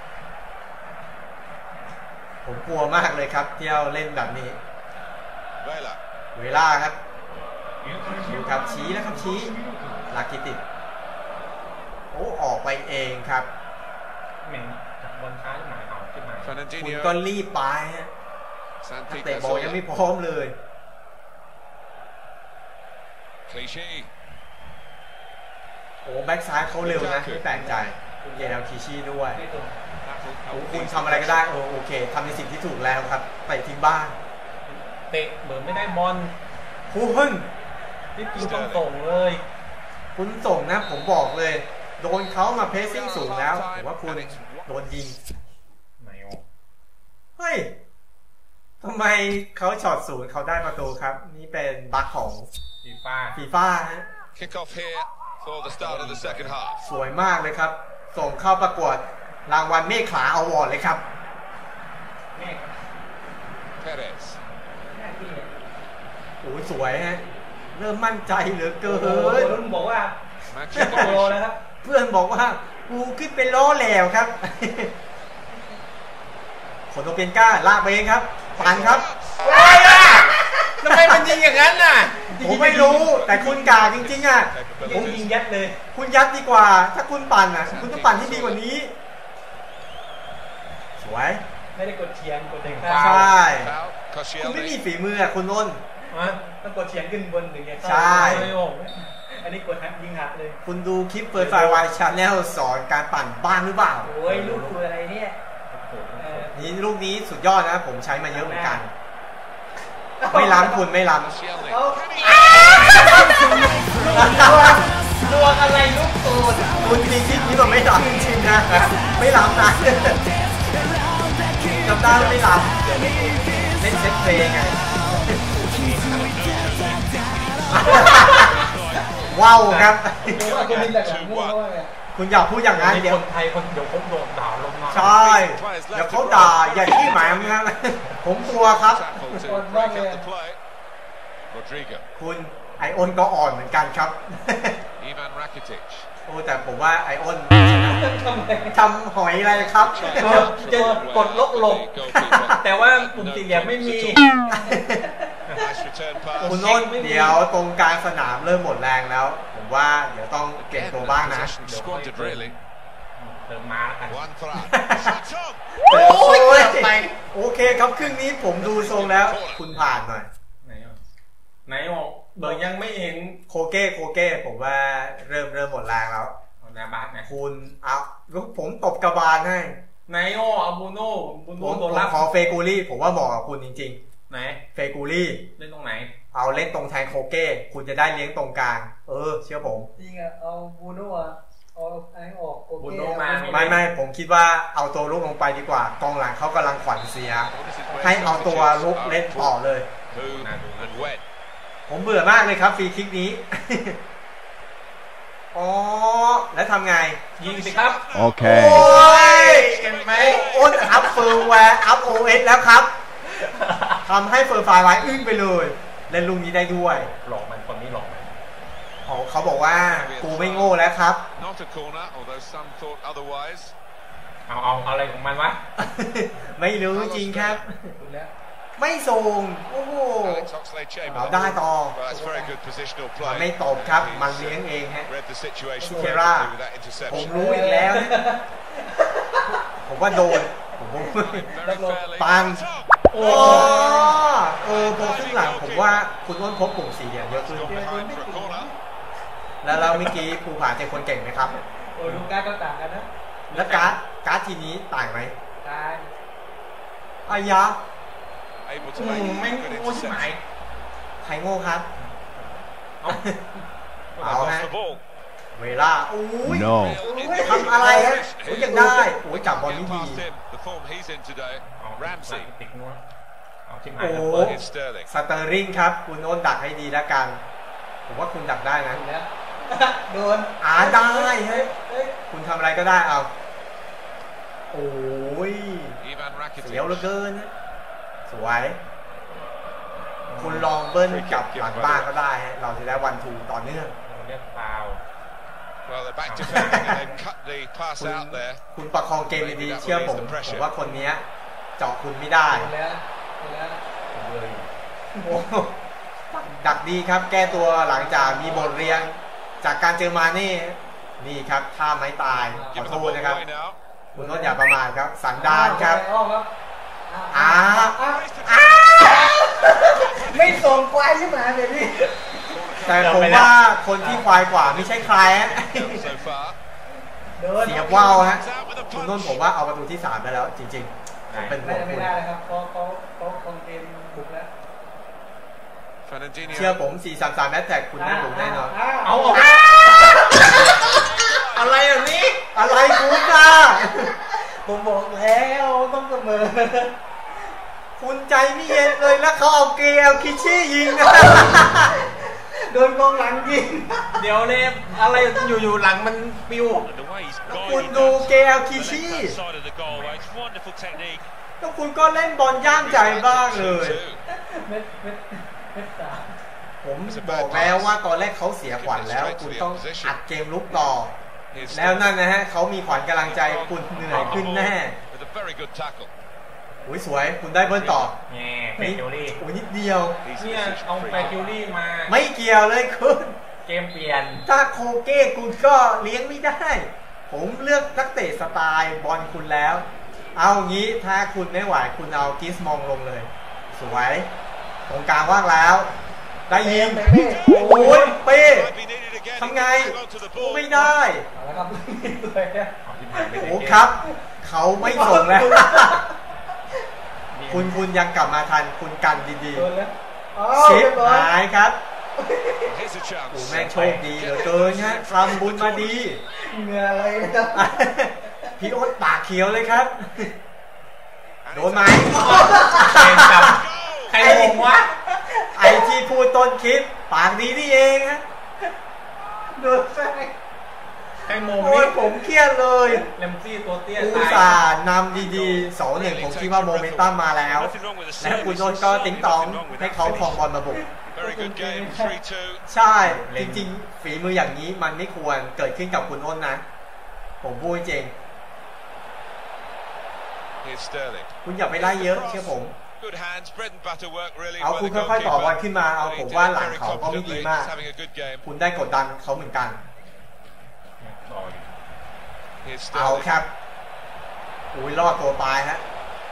[SPEAKER 1] ผมกลัวมากเลยครับที่เราเล่นแบบนี้
[SPEAKER 4] Vela.
[SPEAKER 1] เวลาครับดูครับชี้นะครับชี้ลากิติดโอ้ออกไปเองครับ
[SPEAKER 2] เหม็นจากบอลช้าหมายเอาขึ้นมา
[SPEAKER 1] คุณ
[SPEAKER 4] Fernandinho.
[SPEAKER 1] ก็รีบไปฮะ
[SPEAKER 4] Santi
[SPEAKER 1] เตะบอลยังไม่
[SPEAKER 4] Cazorla.
[SPEAKER 1] พร้อมเลย
[SPEAKER 4] Clichy.
[SPEAKER 1] โอ้แบ็กซ้ายเขาเร็วนะไม่แปลกใจคุณเยลคีชีด้วย
[SPEAKER 6] ไม่ตรง
[SPEAKER 1] โอ้คุณทำอะไรก็ได้โอเคทำในสิ่งที่ถูกแล้วครับไปทิ้งบ้าน
[SPEAKER 2] เตะเหมือนไม่ได้บอล
[SPEAKER 1] คุณ
[SPEAKER 2] ที่จริงต้องส่งเลย
[SPEAKER 1] คุณส่งนะ ผมบอกเลย โดนเขามาเพสซิ่งสูงแล้วผมว่าคุณโดนยิง
[SPEAKER 2] ไหนอ่ะ
[SPEAKER 1] เฮ้ยทำไมเขาช็อตศูนย์เขาได้ประตูครับ นี่เป็นบั๊กของ
[SPEAKER 2] ฟีฟ่า
[SPEAKER 1] ฟีฟ่าฮะ
[SPEAKER 4] Kick off here for the start of the second half.
[SPEAKER 1] สวยมากเลยครับ ส่งเข้าประกวดรางวัลเมฆขลาอวอร์ดเลยครับ
[SPEAKER 4] Perez.
[SPEAKER 1] โอ้ยสวยฮะ เริ่มมั่นใจเหลือเกิ
[SPEAKER 6] โอ้โห
[SPEAKER 1] น
[SPEAKER 6] รุ่นบอกว่า
[SPEAKER 4] Matching
[SPEAKER 6] โปร
[SPEAKER 4] the
[SPEAKER 6] แล้วครับ
[SPEAKER 1] เพื่อนบอกว่ากูขึ้นเป็นล้อแล้วครับ ขนโตเปียนก้าลากไปเองครับปันครับ
[SPEAKER 2] ทำไมมันยิงอย่างนั้นน่ะ
[SPEAKER 1] ผมไม่รู้แต่คุณกาจริงๆอ่ะ
[SPEAKER 6] ผมยิงยัดเลย
[SPEAKER 1] คุณยัดดีกว่า ถ้าคุณปั่นอ่ะ คุณต้องปั่นที่ดีกว่านี้ สวย
[SPEAKER 6] ไม่ได้กดเฉียงกดเด็ก
[SPEAKER 1] ใช่
[SPEAKER 4] Foul.
[SPEAKER 1] คุณไม่มี
[SPEAKER 4] Koscielny.
[SPEAKER 1] ฝีมืออ่ะคุณนนท์
[SPEAKER 6] ต้องกดเฉียงขึ้นบนถึงจะเข้า
[SPEAKER 1] ใช่
[SPEAKER 6] อันนี้กดหักยิงหักเลย
[SPEAKER 1] คุณดูคลิปเปิดไฟวายชาแนลสอนการปั่นบ้างหรือเปล่า
[SPEAKER 6] โอ้ยลูกคืออะไรเนี่ยเออ
[SPEAKER 1] นี่ลูกนี้สุดยอดนะ ผมใช้มาเยอะเหมือนกัน ไม่ล้ำคุณไม่ล้
[SPEAKER 4] Koscielny.
[SPEAKER 6] ลวงอะไรลูกตูด
[SPEAKER 1] ำคุณมีคลิปนี้แบบไม่ล้ำจริงๆนะ ไม่ล้ำนะจำได้ว่าไม่ล้ำเล่นเซตเพลงไง ว้าวครับ
[SPEAKER 6] คุณมีแต่หลังง่วงว่าไง
[SPEAKER 1] คุณอย่าพูดอย่างนั้น
[SPEAKER 2] นี่
[SPEAKER 1] เดี๋ยว
[SPEAKER 2] คนไทยคนเดี๋ยวเขาโดนด่าลงมา
[SPEAKER 1] ใช่ เดี๋ยวเขาด่าอย่าขี้หมายนะครับ ผมกลัวครับ
[SPEAKER 4] Tackle to break up the play. Rodrigo.
[SPEAKER 1] คุณไอออนก็อ่อนเหมือนกันครับ
[SPEAKER 4] Ivan Rakitic.
[SPEAKER 1] โอ้แต่ผมว่าไอออน
[SPEAKER 6] ทำไม
[SPEAKER 1] ทำหอยอะไรครับ
[SPEAKER 2] จะกดลบลง แต่ว่าปุ่มสี่เหลี่ยมไม่มี
[SPEAKER 4] Nice return
[SPEAKER 1] คุณ
[SPEAKER 4] pass.
[SPEAKER 1] โน้นเดี๋ยวตรงกลางสนามเริ่มหมดแรงแล้ว ผมว่าเดี๋ยวต้องเก็บ
[SPEAKER 4] Again,
[SPEAKER 1] ตัว
[SPEAKER 4] the
[SPEAKER 1] บ้างนะ
[SPEAKER 4] possession squandered really.
[SPEAKER 2] เติมมาแล้วกัน
[SPEAKER 4] Juan Fran. Shot on.
[SPEAKER 1] โอ้ย
[SPEAKER 2] เกือบไป
[SPEAKER 1] โอเคครับครึ่งนี้ผมดูทรงแล้ว คุณผ่านหน่อย
[SPEAKER 2] ไหนบอกเบิร์ยังไม่เห็น
[SPEAKER 1] โคเก้ผมว่าเริ่มหมดแรงแล้ว
[SPEAKER 2] นาบาสนะ
[SPEAKER 1] คุณเอาผมตบกระบาลให้
[SPEAKER 2] ไนโอเอาบูโน่ตัวรับ
[SPEAKER 1] ขอเฟกูรี่ผมว่าเหมาะกับคุณจริง
[SPEAKER 2] ๆไหน
[SPEAKER 1] เฟกูรี่
[SPEAKER 2] เล่นตรงไหน
[SPEAKER 1] เอาเล่นตรงแทนโคเก้คุณจะได้เลี้ยงตรงกลางเชื่อผม
[SPEAKER 6] จริงอะเอาบูโน่เอาไอ้ออกโอเค
[SPEAKER 1] ไม่ผมคิดว่าเอาตัวลุกลงไปดีกว่ากองหลังเขากำลังขวัญเสียให้เอาตัวลุกเล่นต่อเลยผมเบื่อมากเลยครับฟรีคิกนี้แล้วทำไง
[SPEAKER 2] ยิงสิครับ
[SPEAKER 7] โอเค
[SPEAKER 2] เห็นไหม
[SPEAKER 1] อ้นอัพเฟิร์มแวร์อัพ OS แล้วครับทำให้เฟิร์มไฟล์ไว้อึ้งไปเลยเล่นลูกนี้ได้ด้วย
[SPEAKER 2] หลอกมันคนนี้หลอกมัน
[SPEAKER 1] เขาบอกว่ากูไม่โง่แล้วครับ
[SPEAKER 2] เอาอะไรของมันวะ
[SPEAKER 1] ไม่รู้จริงครับไม่ส่งโอ้โหเอาได้ต่อไม่ตบครับมันเลี้ยงเองฮะชิเคราผมรู้อีกแล้วผมว่าโดนปังพอขึ้นหลังผมว่าคุณอ้นพบกลุ่มสี่เหลี่ยมเยอะขึ้นแล้วเราเมื่อกี้ภูผาเจอคนเก่งไหมครับ
[SPEAKER 6] ดูการ์ดก็ต่างกันนะ
[SPEAKER 1] แล้วการ์ดทีนี้ต่างไหม
[SPEAKER 6] ต่าง
[SPEAKER 1] อายะ
[SPEAKER 2] ไม่โง่ใช่ไหม
[SPEAKER 1] ใครโง่ครับเอาฮะเวลาทำอะไรฮะยังได้จับบอลไม่ดีสเตอร์ริงครับคุณโอนดักให้ดีแล้วกันผมว่าคุณดักได้นะ
[SPEAKER 6] โดน
[SPEAKER 1] ได้เฮ้ยคุณทำอะไรก็ได้เอาโอ้ยเสียวเหลือเกินสวยคุณลองเบิ้ลกับหลังบ้านก็ได้ฮะเราจะได้วันทูต่อเนื่อง
[SPEAKER 2] เรียกฟาว
[SPEAKER 1] คุณประคองเกมดีๆเชื่อผมว่าคนนี้เจาะคุณไม่ได้ดักดีครับแก้ตัวหลังจากมีบทเรียนจากการเจอมานี่ครับท่าไม้ตายขอโทษนะครับคุณต้องอย่าประมาทครับสันดานครับ
[SPEAKER 6] ไม่ส่งควายใช่ไหมเบบี้
[SPEAKER 1] แต่ผมว่าคนที่ควายกว่าไม่ใช่ใครฮะเสียว่าวฮะคุณต้นผมว่าเอาประตูที่3ได้แล้วจริงๆเป็น
[SPEAKER 6] ไม่ได้เลยครับเขาคงเกมบุกแล้ว
[SPEAKER 1] เชื่อผม4-3-3แมตช์แท็กคุณได้บุกแน่นอน
[SPEAKER 2] เอาอะไรอย่างนี้
[SPEAKER 1] อะไรกูค่ะ
[SPEAKER 6] ผมบอกแล้วต้องเสมอ
[SPEAKER 1] คุณใจไม่เย็นเลยแล้วเขาเอาเกลคิชี่ยิงนะ
[SPEAKER 6] โดนกองหลังยิง
[SPEAKER 2] เดี๋ยวเลยอะไรอยู่หลังมันปิว
[SPEAKER 1] คุณดูเกลคิชี่แล้วคุณก็เล่นบอลย่ามใจบ้างเลยผมบอกแล้วว่าตอนแรกเขาเสียขวัญแล้วคุณต้องอัดเกมลุกต่อแล้วนั่นนะฮะเขามีขวัญกำลังใจคุณเหนื่อยขึ้นแน่สวยคุณได้เบิ้ลต่อ
[SPEAKER 2] แฟคิวรี่
[SPEAKER 1] นิดเดียว
[SPEAKER 2] เนี่ยเอาแฟคิวรี่มา
[SPEAKER 1] ไม่เกี่ยวเลยคุณ
[SPEAKER 2] เกมเปลี่ยน
[SPEAKER 1] ถ้าโคเก้คุณก็เลี้ยงไม่ได้ผมเลือกนักเตะสไตล์บอลคุณแล้วเอางี้ถ้าคุณไม่ไหวคุณเอากิสมองลงเลยสวยตรงกลางว่างแล้วได้ยิงโอ้ยเป้ทำไงไม่ได้ครับเขาไม่ส่งแล้วคุณยังกลับมาทันคุณกันดีๆชิปหายครับแม่งโชคดีเหลือเกินฮะทำบุญมาดี
[SPEAKER 6] เหงื่ออะไรนะ
[SPEAKER 1] พี่โอ๊ตปากเขียวเลยครับโดนไหม
[SPEAKER 2] ใครมงวะ
[SPEAKER 1] ไอที่พูดต้นคลิปปากดีนี่เองฮะ
[SPEAKER 6] โดนแซง
[SPEAKER 2] ไอ้โมง
[SPEAKER 1] นี่ผมเครียดเลย
[SPEAKER 2] เลมซี่ตัวเตี้ย
[SPEAKER 1] อุตส่าห์นำดีๆ 2-1 ผมคิดว่าโมเมนตัมมาแล้วและคุณโดนก็ติ๊งตองให้เขาครองบอลมาบุกใช่จริงๆฝีมืออย่างนี้มันไม่ควรเกิดขึ้นกับคุณอ้นนะผมพูดจริงคุณอย่าไปไล่เยอะเชื่อผมเอาคุณค่อยๆต่อบอลขึ้นมาเอาผมว่าหลังเขาก็ไม่ดีมากคุณได้กดดันเขาเหมือนกันเอาครับรอดตัวปลายฮะ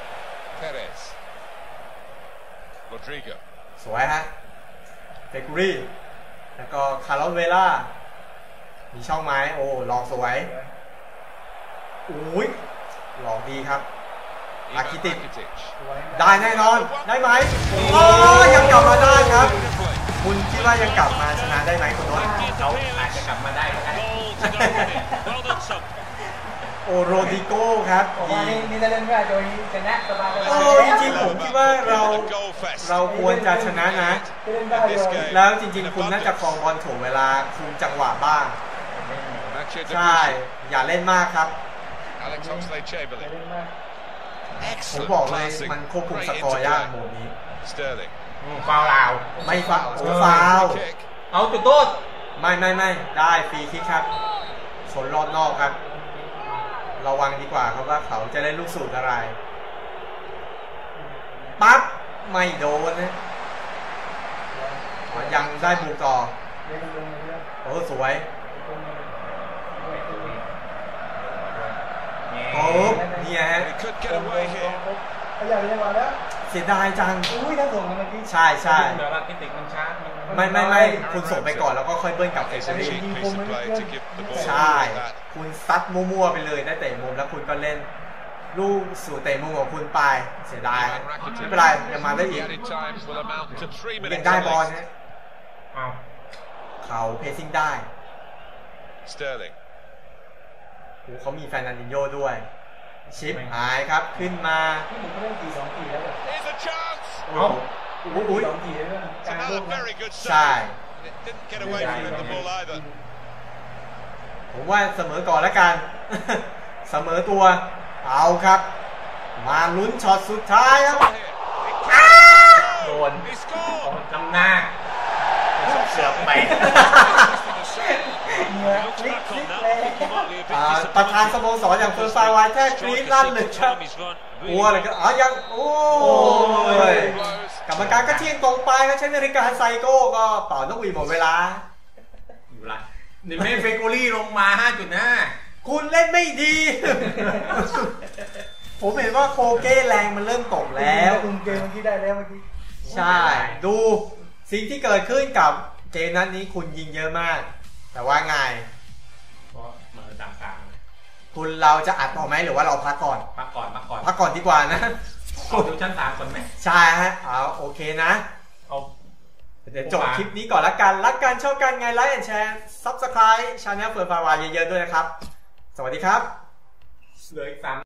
[SPEAKER 1] สวยฮะเฟกูรี่แล้วก็คาร์ลเวล่ามีช่องไม้ลองสวยหลอกดีครับอาคิติ
[SPEAKER 4] Rakitic.
[SPEAKER 1] ได้แน่นอนได้ไหมโอ้ยังกลับมาได้ครับ คุณคิดว่ายังกลับมาชนะได้ไหมคุณโน้ต
[SPEAKER 2] เขาอาจจะกลับมาได้ก็ได้
[SPEAKER 5] Goal to go with it. Well done, son.
[SPEAKER 1] โอโรดิโก้ครับ
[SPEAKER 6] บอกว่านี่จะเล่นไม่ได้โดยชนะสบาย
[SPEAKER 1] โอ้จริงๆผมคิดว่าเราควรจะชนะนะ
[SPEAKER 6] เล่นได้เลย
[SPEAKER 1] แล้วจริงๆคุณน่าจะครองบอลถูกเวลาคุมจังหวะบ้าง ใช่ อย่าเล่นมากครับ
[SPEAKER 4] Alex Oxlade-Chamberlain.
[SPEAKER 6] เล่นมาก
[SPEAKER 1] ผม
[SPEAKER 4] Excellent
[SPEAKER 1] บอกเลย
[SPEAKER 4] passing.
[SPEAKER 1] มันควบคุม
[SPEAKER 4] Great
[SPEAKER 1] สกอร์ยาก
[SPEAKER 4] interplay.
[SPEAKER 1] โหมดนี้
[SPEAKER 4] Sterling.
[SPEAKER 2] ฟาวลาว
[SPEAKER 1] ไม่ฟาวโอ้ฟาว
[SPEAKER 4] Kick.
[SPEAKER 2] เอาจุดโทษ
[SPEAKER 1] ไม่ได้ฟรีคิกครับชนรอบนอกครับ ระวังดีกว่าครับว่าเขาจะเล่นลูกสูตรอะไรปั๊บไม่โดนนะยังได้บุกต่อ
[SPEAKER 6] เล่นลงมาเยอะ
[SPEAKER 1] โอ้สวย
[SPEAKER 2] โอ้
[SPEAKER 1] โอ้เนี่ยฮะ
[SPEAKER 4] He could get away here.
[SPEAKER 6] เขาอยากเล่นมาแล้ว
[SPEAKER 1] เสียดายจัง
[SPEAKER 6] อุ้ยถ้าส่งเมื่อกี้
[SPEAKER 1] ใช่
[SPEAKER 2] เดี๋ยวเราคิดติกมันช้า
[SPEAKER 1] ไม่คุณส่งไปก่อนแล้วก็ค่อยเบิ้ลกลับเซ
[SPEAKER 4] It's a
[SPEAKER 1] น
[SPEAKER 4] cheap piece of play to give the ball
[SPEAKER 1] ใช่
[SPEAKER 4] like that.
[SPEAKER 1] คุณซัดมั่วๆไปเลยได้เตะมุมแล้วคุณก็เล่นลูกสู่เตะมุมของคุณไปเสียดายไม่เป็นไรยังมาได้
[SPEAKER 4] The
[SPEAKER 1] อีก
[SPEAKER 4] added time will amount to 3
[SPEAKER 1] ยัง
[SPEAKER 4] minutes
[SPEAKER 1] ได้
[SPEAKER 4] at
[SPEAKER 1] บอล
[SPEAKER 4] least.
[SPEAKER 1] นะ
[SPEAKER 2] เอา
[SPEAKER 1] เขาเพซซิ่งได้
[SPEAKER 4] Sterling.
[SPEAKER 1] โอ้เขามีแฟนนันดินโยด้วยชิปหายครับขึ้นมา
[SPEAKER 6] ที่ผมก็เล่น4-2-4แล้วแบบ
[SPEAKER 4] Here's a chance.
[SPEAKER 1] โอ้โห
[SPEAKER 6] 2-4แล้วก
[SPEAKER 4] It's
[SPEAKER 6] ลางลู
[SPEAKER 4] another
[SPEAKER 6] กนะ
[SPEAKER 4] very good
[SPEAKER 1] ใช่
[SPEAKER 4] save. It didn't get away from the ball either.
[SPEAKER 1] ผมว่าเสมอก่อนแล้วกัน เสมอตัวเอาครับ มาลุ้นช็อตสุดท้ายครับ
[SPEAKER 2] โดน
[SPEAKER 4] He scored.
[SPEAKER 2] จำหน้าเสือกไป
[SPEAKER 6] เหงื่อ
[SPEAKER 5] Looks
[SPEAKER 6] พลิก
[SPEAKER 5] back
[SPEAKER 6] พลิ
[SPEAKER 5] on
[SPEAKER 6] ก
[SPEAKER 5] that.
[SPEAKER 6] เลย
[SPEAKER 5] He might be a bit
[SPEAKER 1] ประธาน
[SPEAKER 5] disappointed.
[SPEAKER 1] สโมสรอย่างเฟิร์นฟาวายแทบกรี๊ดลั่นเลยครับ
[SPEAKER 5] Time he's gone.
[SPEAKER 1] กลัวเลยก็ยังโอ้ยกรรมการก็เที่ยงตรงไปก็ใช้นาฬิกาไซโก้ก็เป่านกหวีดหมดเวลา
[SPEAKER 2] อยู่ละนี่ไม่เฟโกลี่ลงมา 5.5
[SPEAKER 1] คุณเล่นไม่ดี ผมเห็นว่าโคเก้แรงมันเริ่มตกแล้ว
[SPEAKER 6] คุมเกมเมื่อกี้ได้แล้วเมื่อกี้
[SPEAKER 1] ใช่ ดูสิ่งที่เกิดขึ้นกับเกมนั้นนี้คุณยิงเยอะมาก แต่ว่าไง
[SPEAKER 2] ก็เหมือนตามกลาง
[SPEAKER 1] คุณเราจะอัดต่อไหมหรือว่าเราพักก่อน
[SPEAKER 2] พักก่อน
[SPEAKER 1] พักก่อนดีกว่านะ
[SPEAKER 2] เอาดูชั้น3คนไหม
[SPEAKER 1] ใช่ฮะเอาโอเคนะ
[SPEAKER 2] เอา
[SPEAKER 1] เดี๋ยวจบคลิปนี้ก่อนละกันรักกันชอบกันไงไลค์แอนด์แชร์ Subscribe ชาแนลเฟิร์นฟาวาเยอะๆด้วยนะครับ สวัสดีครับ
[SPEAKER 2] เหลืออีก3